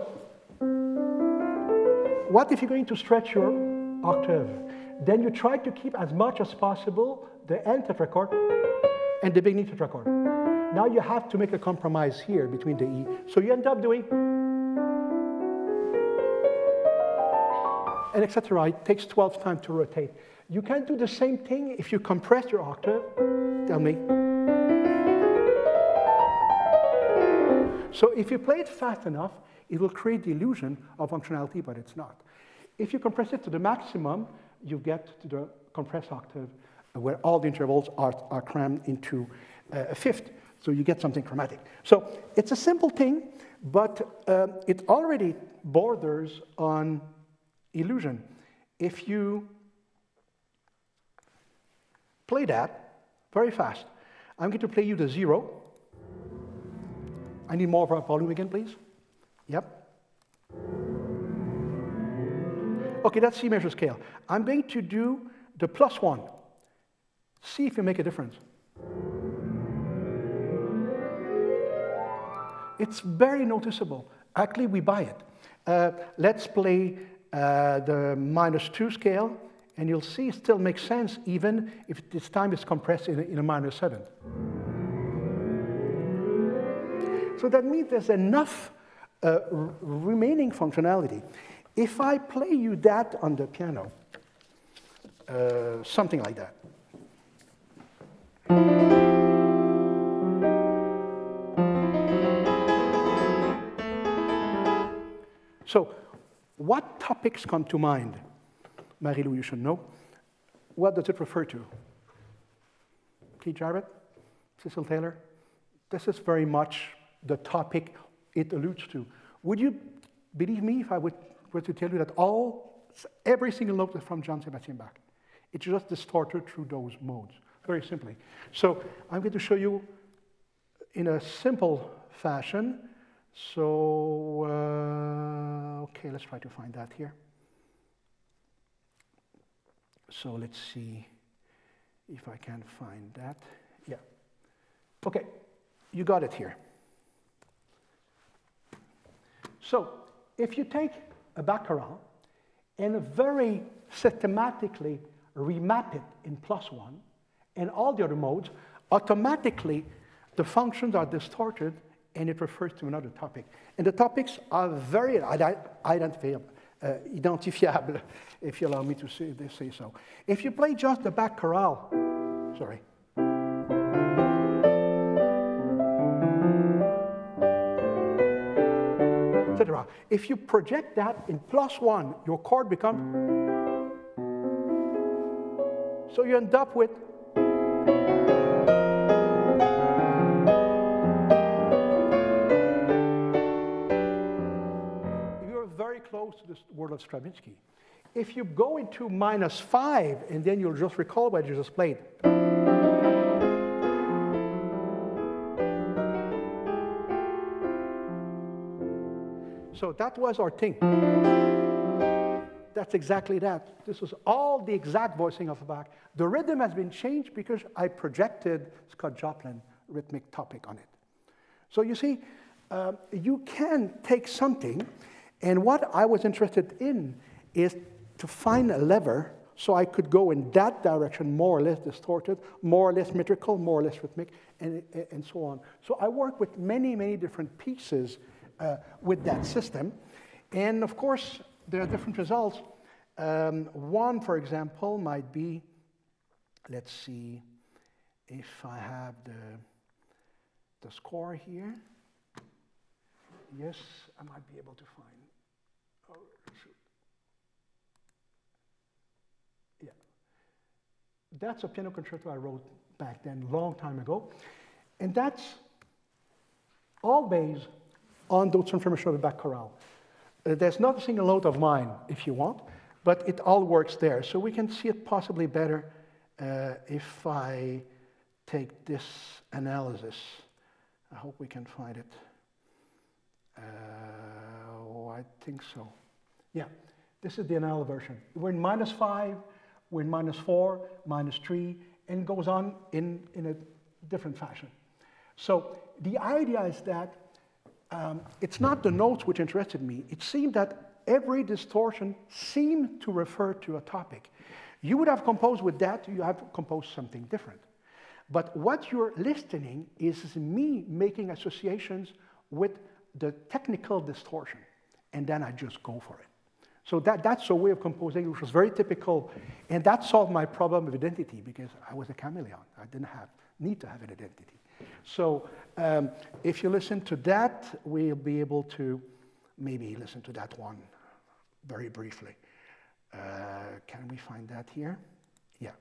what if you're going to stretch your octave? Then you try to keep as much as possible the end tetrachord and the beginning tetrachord. Now you have to make a compromise here between the E. So you end up doing, and et cetera. It takes twelve times to rotate. You can do the same thing if you compress your octave. Tell me. So if you play it fast enough, it will create the illusion of functionality, but it's not. If you compress it to the maximum, you get to the compressed octave, where all the intervals are, are crammed into uh, a fifth. So you get something chromatic. So it's a simple thing, but um, it already borders on illusion. If you play that very fast, I'm going to play you the zero. I need more volume again, please. Yep. Okay, that's C major scale. I'm going to do the plus one. See if you make a difference. It's very noticeable. Actually, we buy it. Uh, let's play uh, the minus two scale, and you'll see it still makes sense even if this time is compressed in a, in a minus seven. So that means there's enough uh, remaining functionality. If I play you that on the piano, uh, something like that. So, what topics come to mind? Marie-Lou, you should know. What does it refer to? Keith Jarrett? Cecil Taylor? This is very much the topic it alludes to. Would you believe me if I would, were to tell you that all, every single note is from Johann Sebastian Bach? It's just distorted through those modes, very simply. So I'm going to show you in a simple fashion. So, uh, okay, let's try to find that here. So let's see if I can find that. Yeah. Okay, you got it here. So, if you take a back chorale and very systematically remap it in plus one, and all the other modes, automatically the functions are distorted and it refers to another topic. And the topics are very identifiable, uh, identifiable, if you allow me to say, say so. If you play just the back chorale, sorry. et cetera. If you project that in plus one, your chord becomes, so you end up with close to the world of Stravinsky. If you go into minus five, and then you'll just recall what you just played. So that was our thing. That's exactly that. This was all the exact voicing of Bach. The rhythm has been changed because I projected Scott Joplin rhythmic topic on it. So you see, uh, you can take something. And what I was interested in is to find a lever so I could go in that direction, more or less distorted, more or less metrical, more or less rhythmic, and, and so on. So I work with many, many different pieces uh, with that system. And of course, there are different results. Um, one, for example, might be, let's see, if I have the, the score here. Yes, I might be able to find. Oh, shoot. Yeah. That's a piano concerto I wrote back then, long time ago. And that's all based on those transformations of the Bach chorale. Uh, there's not a single note of mine, if you want, but it all works there. So we can see it possibly better uh, if I take this analysis. I hope we can find it. Uh, oh, I think so. Yeah, this is the anal version. We're in minus five, we're in minus four, minus three, and goes on in, in a different fashion. So the idea is that um, it's not the notes which interested me. It seemed that every distortion seemed to refer to a topic. You would have composed with that, you have composed something different. But what you're listening is me making associations with the technical distortion, and then I just go for it. So that, that's a way of composing which was very typical, and that solved my problem of identity because I was a chameleon. I didn't have need to have an identity. So um, if you listen to that, we'll be able to maybe listen to that one very briefly. Uh, can we find that here? Yeah.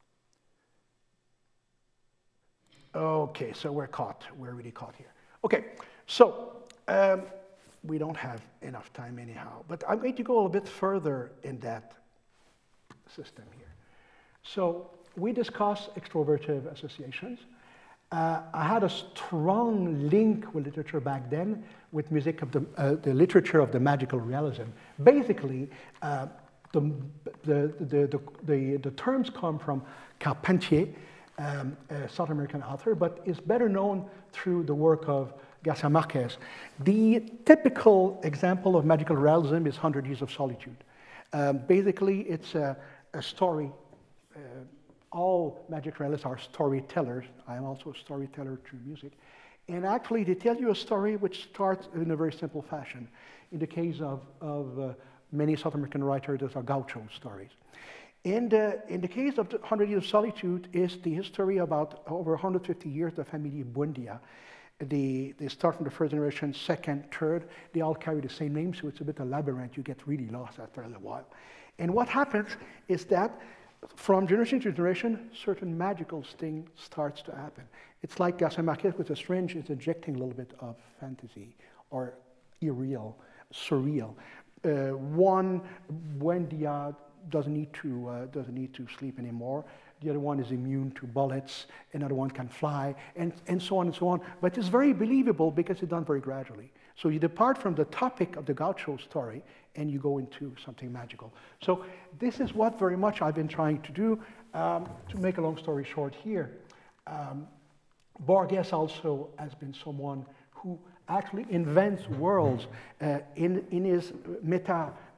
Okay, so we're caught. We're really caught here. Okay, so um, we don't have enough time anyhow, but I'm going to go a little bit further in that system here. So we discussed extrovertive associations. Uh, I had a strong link with literature back then, with music of the, uh, the literature of the magical realism. Basically, uh, the, the, the, the, the, the terms come from Carpentier, um, a South American author, but is better known through the work of Garcia Marquez. The typical example of magical realism is Hundred Years of Solitude. Um, basically, it's a, a story. Uh, all magic realists are storytellers. I am also a storyteller through music. And actually, they tell you a story which starts in a very simple fashion. In the case of, of uh, many South American writers, those are gaucho stories. And uh, in the case of the Hundred Years of Solitude is the history about over one hundred fifty years, the family Buendia. They, they start from the first generation, second, third. They all carry the same name, so it's a bit of a labyrinth. You get really lost after a little while. And what happens is that from generation to generation, certain magical thing starts to happen. It's like Garcia Marquez with a syringe is injecting a little bit of fantasy or irreal, surreal. Uh, one, Buendia doesn't need to uh, doesn't need to sleep anymore. The other one is immune to bullets. Another one can fly, and and so on and so on. But it's very believable because it's done very gradually. So you depart from the topic of the gaucho story, and you go into something magical. So this is what very much I've been trying to do. Um, to make a long story short here, um, Borges also has been someone who actually invents worlds uh, in, in his meta,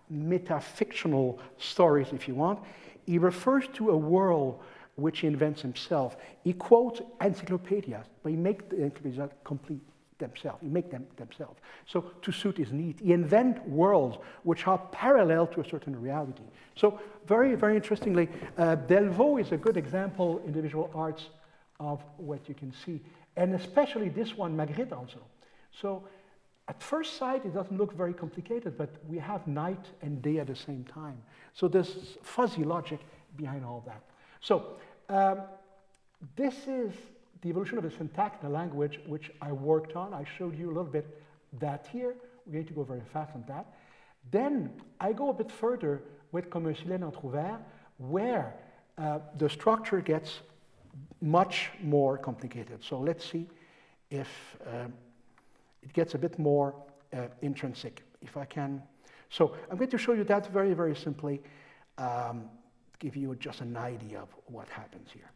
metafictional stories, if you want. He refers to a world which he invents himself. He quotes encyclopedias, but he makes the encyclopedias complete themselves. He makes them themselves. So to suit his needs, he invents worlds which are parallel to a certain reality. So very, very interestingly, uh, Delvaux is a good example in the visual arts of what you can see, and especially this one, Magritte also. So at first sight, it doesn't look very complicated, but we have night and day at the same time. So there's fuzzy logic behind all that. So um, this is the evolution of the syntax in the language, which I worked on. I showed you a little bit that here. We're going to go very fast on that. Then I go a bit further with Comme un silène entrouvert, where uh, the structure gets much more complicated. So let's see if um, it gets a bit more uh, intrinsic, if I can. So I'm going to show you that very, very simply, um, give you just an idea of what happens here.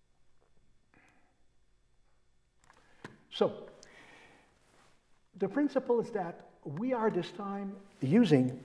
So the principle is that we are this time using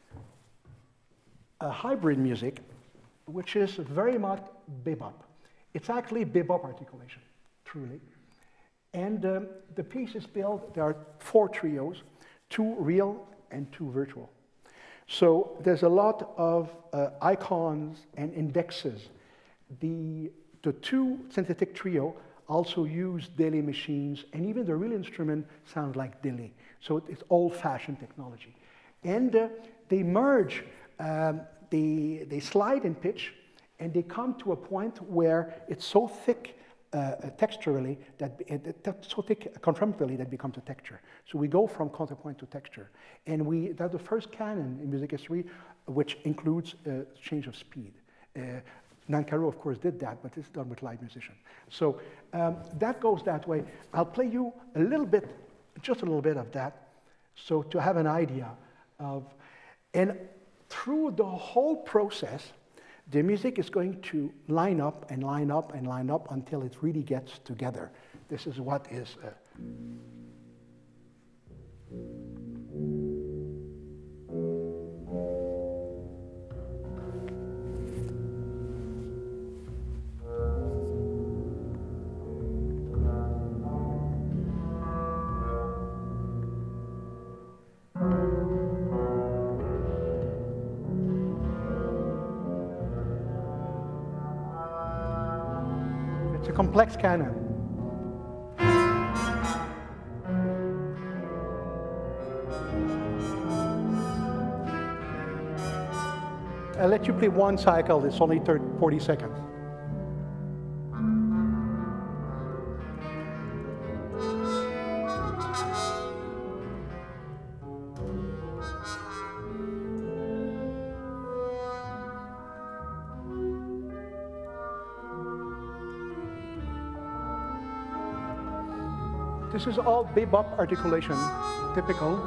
a hybrid music, which is very much bebop. It's actually bebop articulation, truly. And um, the piece is built, there are four trios, two real and two virtual. So there's a lot of uh, icons and indexes. The, the two synthetic trio also use delay machines, and even the real instrument sounds like delay. So it's old-fashioned technology. And uh, they merge, um, they, they slide in pitch, and they come to a point where it's so thick uh, texturally, that it, it, so thick conformatively that it becomes a texture. So we go from counterpoint to texture. And we, that's the first canon in music history, which includes uh, change of speed. Uh, Nancaro, of course, did that, but it's done with live musicians. So um, that goes that way. I'll play you a little bit, just a little bit of that, so to have an idea of, and through the whole process, the music is going to line up and line up and line up until it really gets together. This is what is uh, it's a complex canon. I'll let you play one cycle, it's only forty seconds. This is all bebop articulation, typical.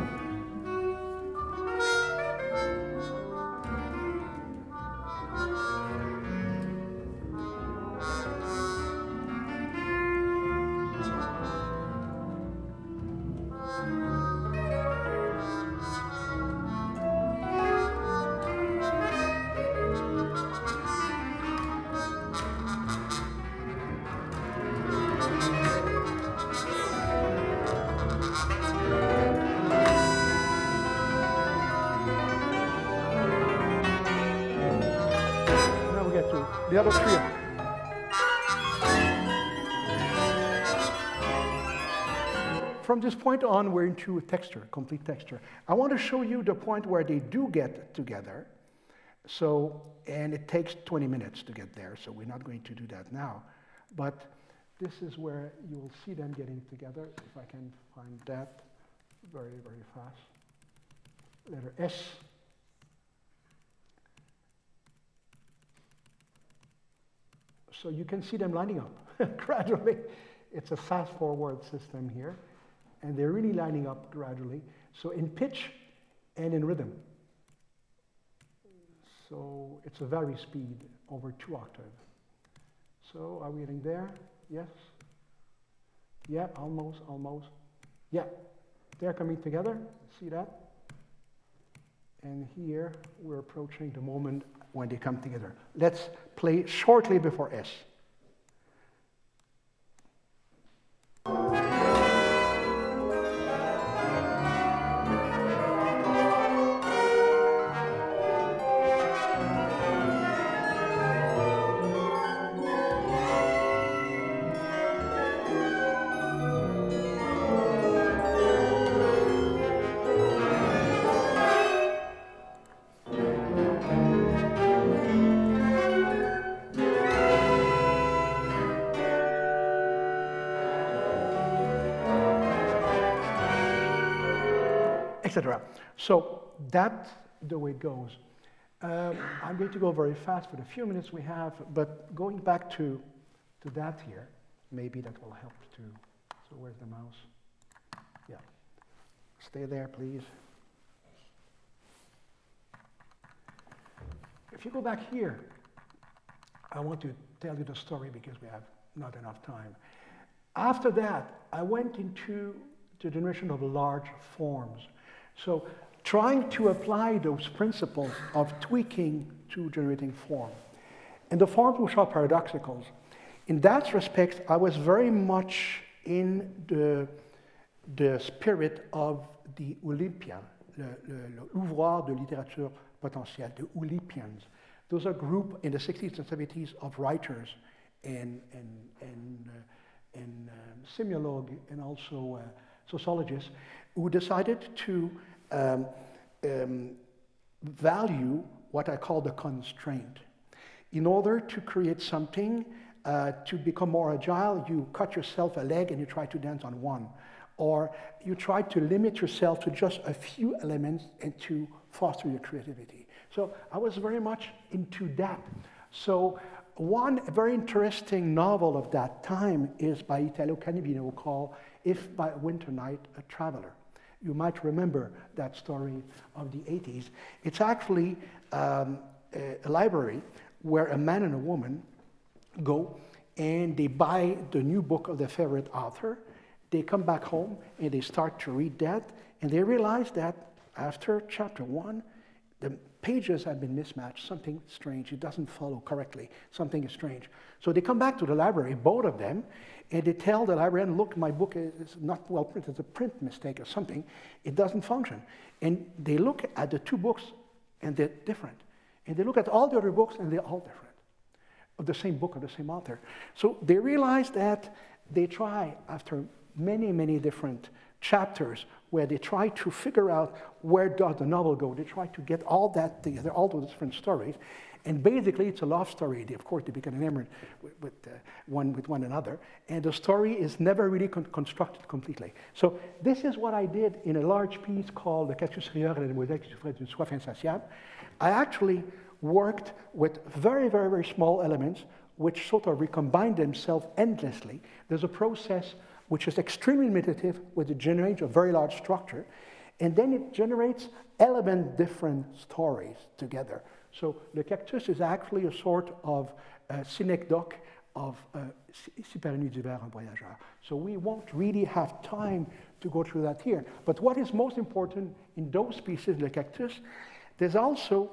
The other trio. From this point on, we're into a texture, complete texture. I want to show you the point where they do get together. So, and it takes twenty minutes to get there, so we're not going to do that now. But this is where you will see them getting together, if I can find that very, very fast. Letter S. So you can see them lining up gradually. It's a fast-forward system here, and they're really lining up gradually. So in pitch and in rhythm. So it's a vary speed over two octaves. So are we getting there? Yes? Yeah, almost, almost. Yeah, they're coming together. See that? And here we're approaching the moment when they come together. Let's play shortly before S. et cetera. So that's the way it goes. Um, I'm going to go very fast for the few minutes we have, but going back to, to that here, maybe that will help too. So where's the mouse? Yeah. Stay there, please. If you go back here, I want to tell you the story because we have not enough time. After that, I went into the generation of large forms. So trying to apply those principles of tweaking to generating form. And the forms which are paradoxicals. In that respect, I was very much in the, the spirit of the Olympia, l'ouvroir de littérature potentielle, the Olympians. Those are a group in the sixties and seventies of writers and, and, and, uh, and um, semiologue and also uh, sociologists who decided to um, um, value what I call the constraint. In order to create something, uh, to become more agile, you cut yourself a leg and you try to dance on one. Or you try to limit yourself to just a few elements and to foster your creativity. So I was very much into that. So one very interesting novel of that time is by Italo Calvino called If by Winter Night, a Traveler. You might remember that story of the eighties. It's actually um, a, a library where a man and a woman go and they buy the new book of their favorite author. They come back home and they start to read that, and they realize that after chapter one, the pages have been mismatched, something strange, it doesn't follow correctly, something is strange. So they come back to the library, both of them, and they tell the librarian, look, my book is not well printed, it's a print mistake or something, it doesn't function. And they look at the two books and they're different. And they look at all the other books and they're all different, of the same book or the same author. So they realize that they try, after many, many different chapters where they try to figure out where does the novel go. They try to get all that together, all those different stories. And basically, it's a love story. They, of course, they become enamored with, with, uh, one, with one another. And the story is never really con constructed completely. So this is what I did in a large piece called Le Cactus rieur et la demoiselle qui souffrait d'une soif insatiable. I actually worked with very, very, very small elements which sort of recombine themselves endlessly. There's a process which is extremely meditative, with it generates a very large structure, and then it generates element different stories together. So Le Cactus is actually a sort of uh, synecdoche of uh, Si par une nuit d'hiver un voyageur. So we won't really have time to go through that here. But what is most important in those pieces, Le Cactus, there's also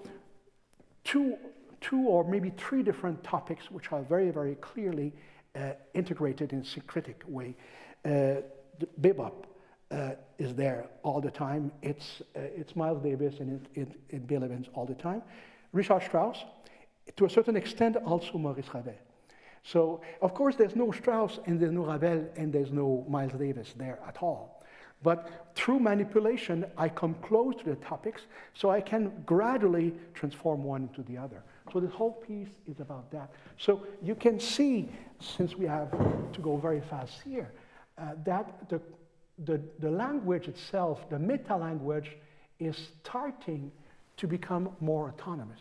two, two or maybe three different topics which are very, very clearly uh, integrated in a syncretic way. Uh, bebop uh, is there all the time. It's, uh, it's Miles Davis and it, it, it Bill Evans all the time. Richard Strauss, to a certain extent, also Maurice Ravel. So, of course, there's no Strauss and there's no Ravel and there's no Miles Davis there at all. But through manipulation, I come close to the topics so I can gradually transform one into the other. So this whole piece is about that. So you can see, since we have to go very fast here, uh, that the, the, the language itself, the meta-language, is starting to become more autonomous.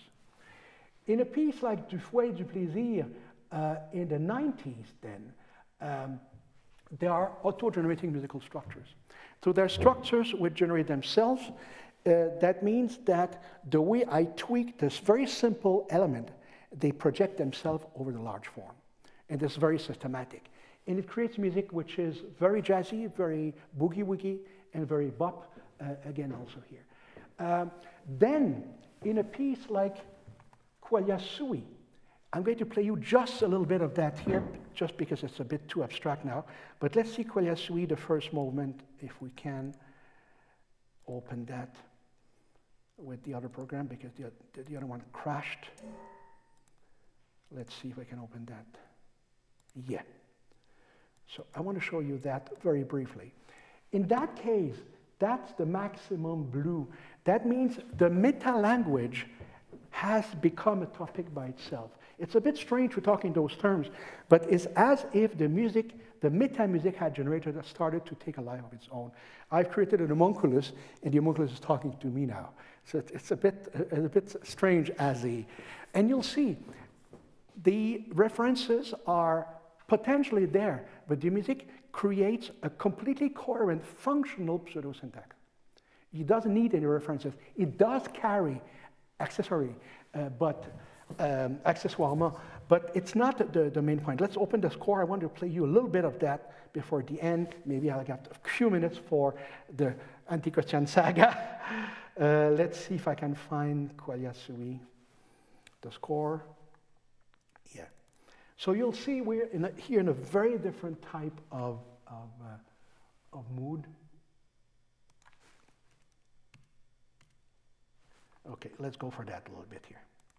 In a piece like Du Fouet du Plaisir uh, in the nineties then, um, there are auto-generating musical structures. So there are structures which generate themselves. Uh, that means that the way I tweak this very simple element, they project themselves over the large form. And it's very systematic. And it creates music which is very jazzy, very boogie-woogie, and very bop, uh, again also here. Um, then, in a piece like Quaglia Sui, I'm going to play you just a little bit of that here, just because it's a bit too abstract now. But let's see Quaglia Sui, the first movement, if we can open that with the other program, because the, the other one crashed. Let's see if I can open that. Yeah. So I want to show you that very briefly. In that case, that's the maximum blue. That means the meta-language has become a topic by itself. It's a bit strange to talk in those terms, but it's as if the music, the meta-music had generated, has started to take a life of its own. I've created an homunculus, and the homunculus is talking to me now. So it's a bit, a, a bit strange as a, and you'll see, the references are potentially there, but the music creates a completely coherent, functional pseudo-syntax. It doesn't need any references. It does carry accessory, uh, but um, accessoirement, but it's not the, the main point. Let's open the score. I want to play you a little bit of that before the end. Maybe I'll get a few minutes for the Anticostian saga. Uh, let's see if I can find Quaglia Sui, the score. Yeah. So you'll see we're in a, here in a very different type of, of, uh, of mood. Okay, let's go for that a little bit here.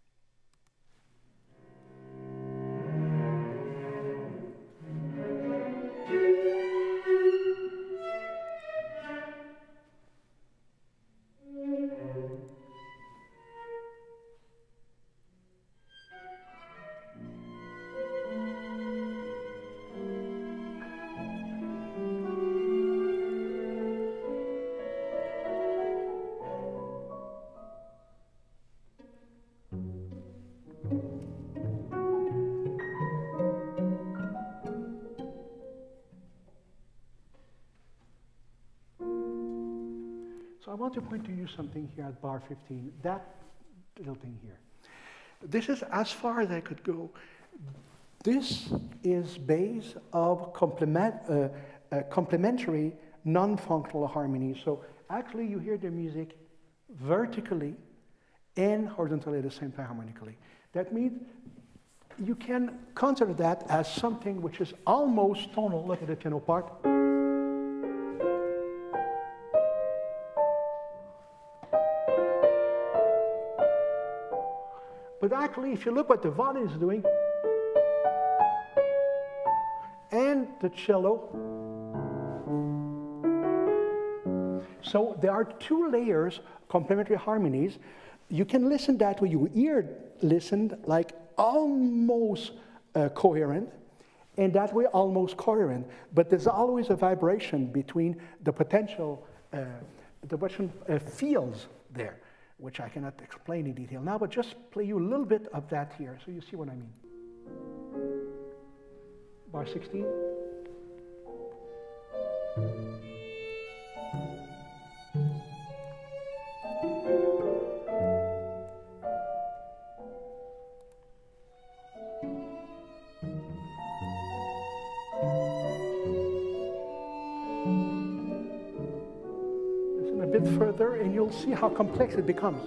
So I want to point to you something here at bar fifteen, that little thing here. This is as far as I could go. This is base of complement, uh, uh, complementary non-functional harmony. So actually you hear the music vertically and horizontally at the same time harmonically. That means you can consider that as something which is almost tonal. Look at the piano part. But actually, if you look what the violin is doing, and the cello, so there are two layers, complementary harmonies. You can listen that way. Your ear listened like almost uh, coherent, and that way almost coherent. But there's always a vibration between the potential, uh, the potential uh, fields there, which I cannot explain in detail now, but just play you a little bit of that here, so you see what I mean. Bar sixteen. Listen a bit further, and you'll see how complex it becomes.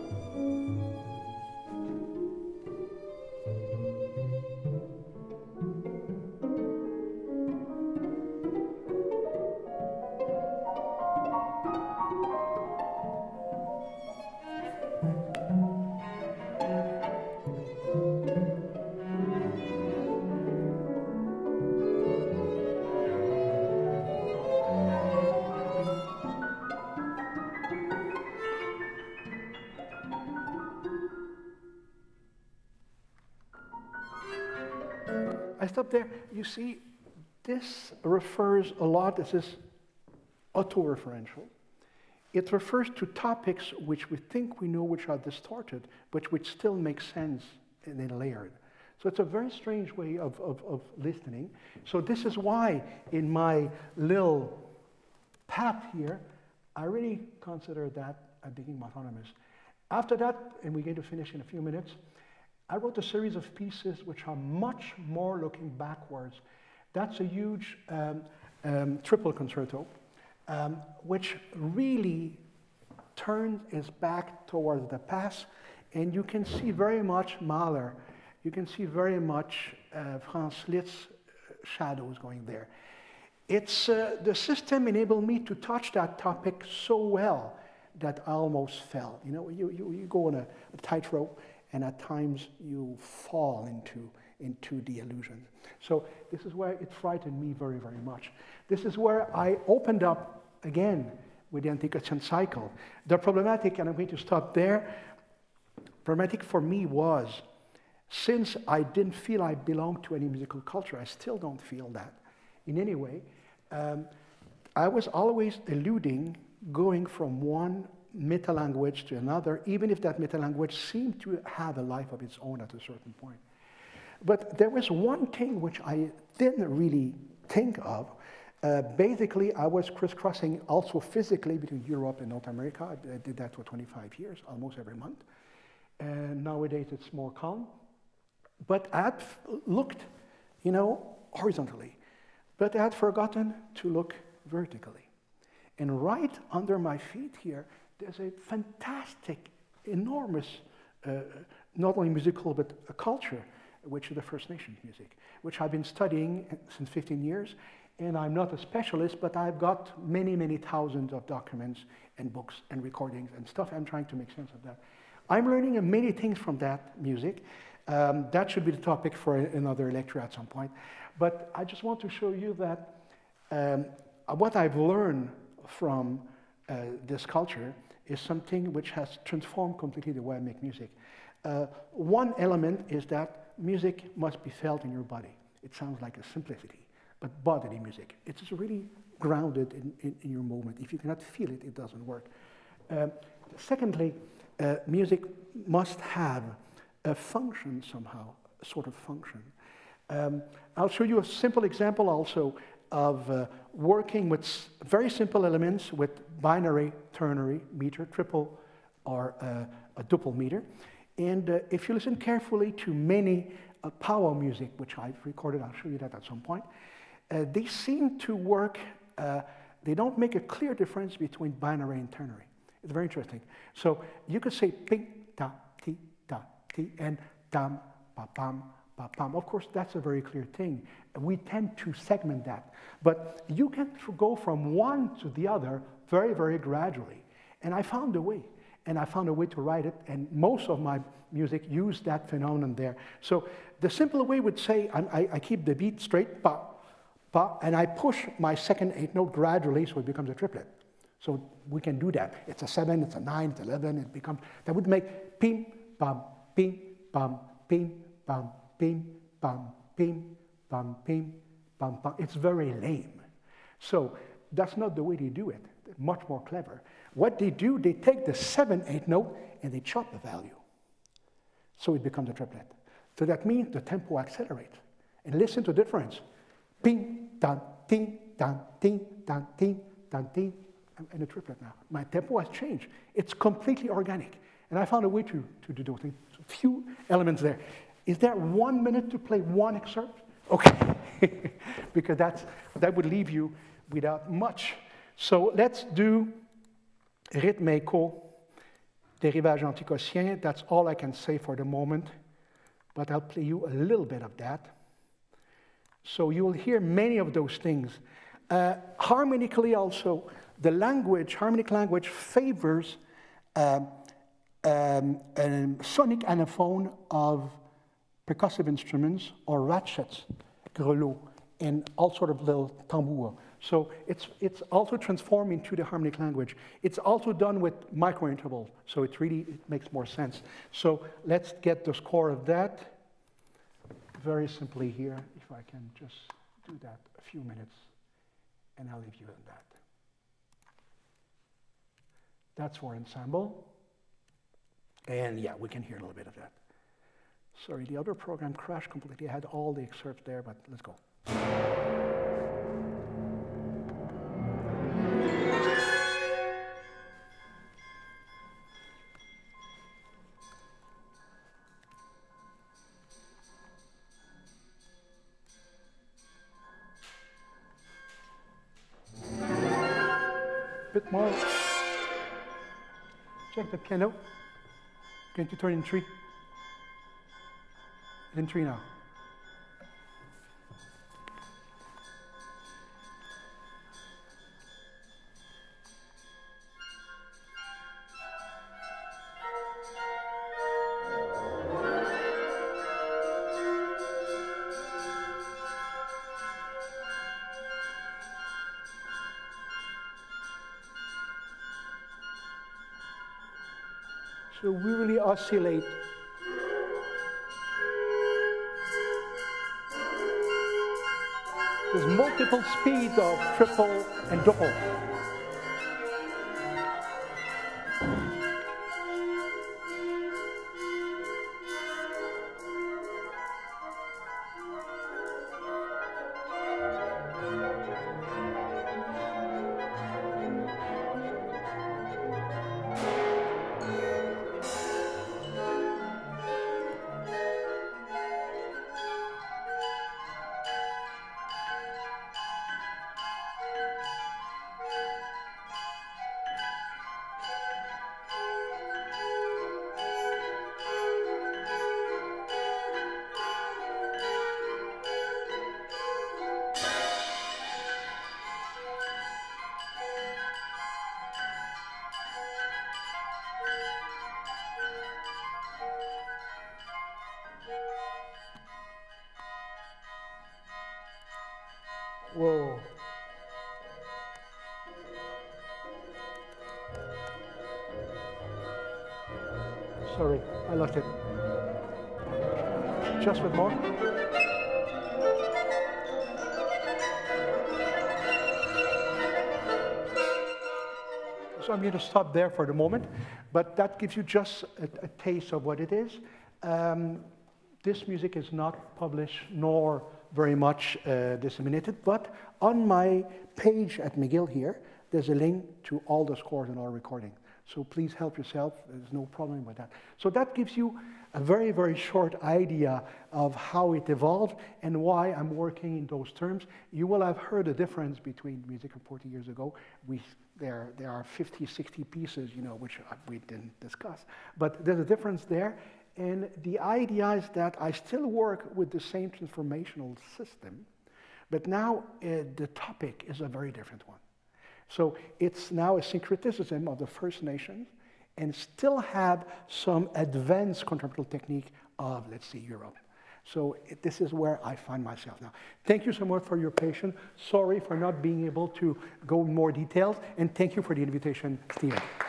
I stop there. You see, this refers a lot, this is autoreferential. It refers to topics which we think we know which are distorted, but which still make sense and then layered. So it's a very strange way of, of, of listening. So this is why in my little path here, I really consider that a being autonomous. After that, and we're going to finish in a few minutes, I wrote a series of pieces which are much more looking backwards. That's a huge um, um, triple concerto, um, which really turns his back towards the past, and you can see very much Mahler. You can see very much uh, Franz Liszt's shadows going there. It's, uh, the system enabled me to touch that topic so well that I almost fell. You know, you, you, you go on a, a tightrope, and at times you fall into, into the illusion. So this is where it frightened me very, very much. This is where I opened up again with the Anticostian cycle. The problematic, and I'm going to stop there, problematic for me was, since I didn't feel I belonged to any musical culture, I still don't feel that in any way, um, I was always eluding going from one meta-language to another, even if that meta-language seemed to have a life of its own at a certain point. But there was one thing which I didn't really think of. Uh, basically, I was crisscrossing also physically between Europe and North America. I, I did that for twenty-five years, almost every month. And nowadays it's more calm. But I had looked, you know, horizontally. But I had forgotten to look vertically. And right under my feet here, there's a fantastic, enormous, uh, not only musical, but a culture, which is the First Nations music, which I've been studying since fifteen years. And I'm not a specialist, but I've got many, many thousands of documents and books and recordings and stuff. I'm trying to make sense of that. I'm learning many things from that music. Um, that should be the topic for another lecture at some point. But I just want to show you that um, what I've learned from uh, this culture is something which has transformed completely the way I make music. Uh, one element is that music must be felt in your body. It sounds like a simplicity, but bodily music. It's really grounded in, in, in your movement. If you cannot feel it, it doesn't work. Um, secondly, uh, music must have a function somehow, a sort of function. Um, I'll show you a simple example also of uh, working with very simple elements with binary, ternary meter, triple or uh, a duple meter. And uh, if you listen carefully to many uh, power music, which I've recorded, I'll show you that at some point, uh, they seem to work, uh, they don't make a clear difference between binary and ternary. It's very interesting. So you could say ping, ta, ti, ta, ti, and tam, pa, pam, pa, pam. Of course, that's a very clear thing. We tend to segment that. But you can go from one to the other very, very gradually. And I found a way. And I found a way to write it, and most of my music used that phenomenon there. So the simple way would say, I, I keep the beat straight, pa, pa, and I push my second eighth note gradually so it becomes a triplet. So we can do that. It's a seven, it's a nine, it's eleven, it becomes, that would make pim, pam, pim, pam, pim, pam, pim, pam, pim, pam, pim, pam, pam. It's very lame. So that's not the way they do it. They're much more clever. What they do, they take the seven eighth note and they chop the value. So it becomes a triplet. So that means the tempo accelerates. And listen to the difference. Ping, dan, ting, dan, ting, dan, ting, dan, ting. I'm in a triplet now. My tempo has changed. It's completely organic. And I found a way to, to do those things. A few elements there. Is there one minute to play one excerpt? Okay. Because that's, that would leave you without much. So let's do rythme écho, dérivage anticossien. That's all I can say for the moment, but I'll play you a little bit of that. So you'll hear many of those things. Uh, harmonically also, the language, harmonic language favors uh, um, a sonic anaphone of percussive instruments or ratchets, grelots, and all sort of little tambours. So it's, it's also transformed into the harmonic language. It's also done with micro-intervals, so it really it makes more sense. So let's get the score of that very simply here, if I can just do that a few minutes, and I'll leave you in that. That's for ensemble. And yeah, we can hear a little bit of that. Sorry, the other program crashed completely. I had all the excerpts there, but let's go. Bit more. Check the piano. Going to turn in three. In three now. So we really oscillate. There's multiple speeds of triple and double. Whoa. Sorry, I lost it. Just with more. So I'm going to stop there for the moment, but that gives you just a, a taste of what it is. Um, this music is not published nor very much uh, disseminated, but on my page at McGill here, there's a link to all the scores and all recording. So please help yourself, there's no problem with that. So that gives you a very, very short idea of how it evolved and why I'm working in those terms. You will have heard the difference between music from forty years ago. We, there, there are fifty, sixty pieces, you know, which we didn't discuss. But there's a difference there. And the idea is that I still work with the same transformational system, but now uh, the topic is a very different one. So it's now a syncretism of the First Nations and still have some advanced contrapuntal technique of, let's say, Europe. So it, this is where I find myself now. Thank you so much for your patience. Sorry for not being able to go in more details, and thank you for the invitation, Stephen.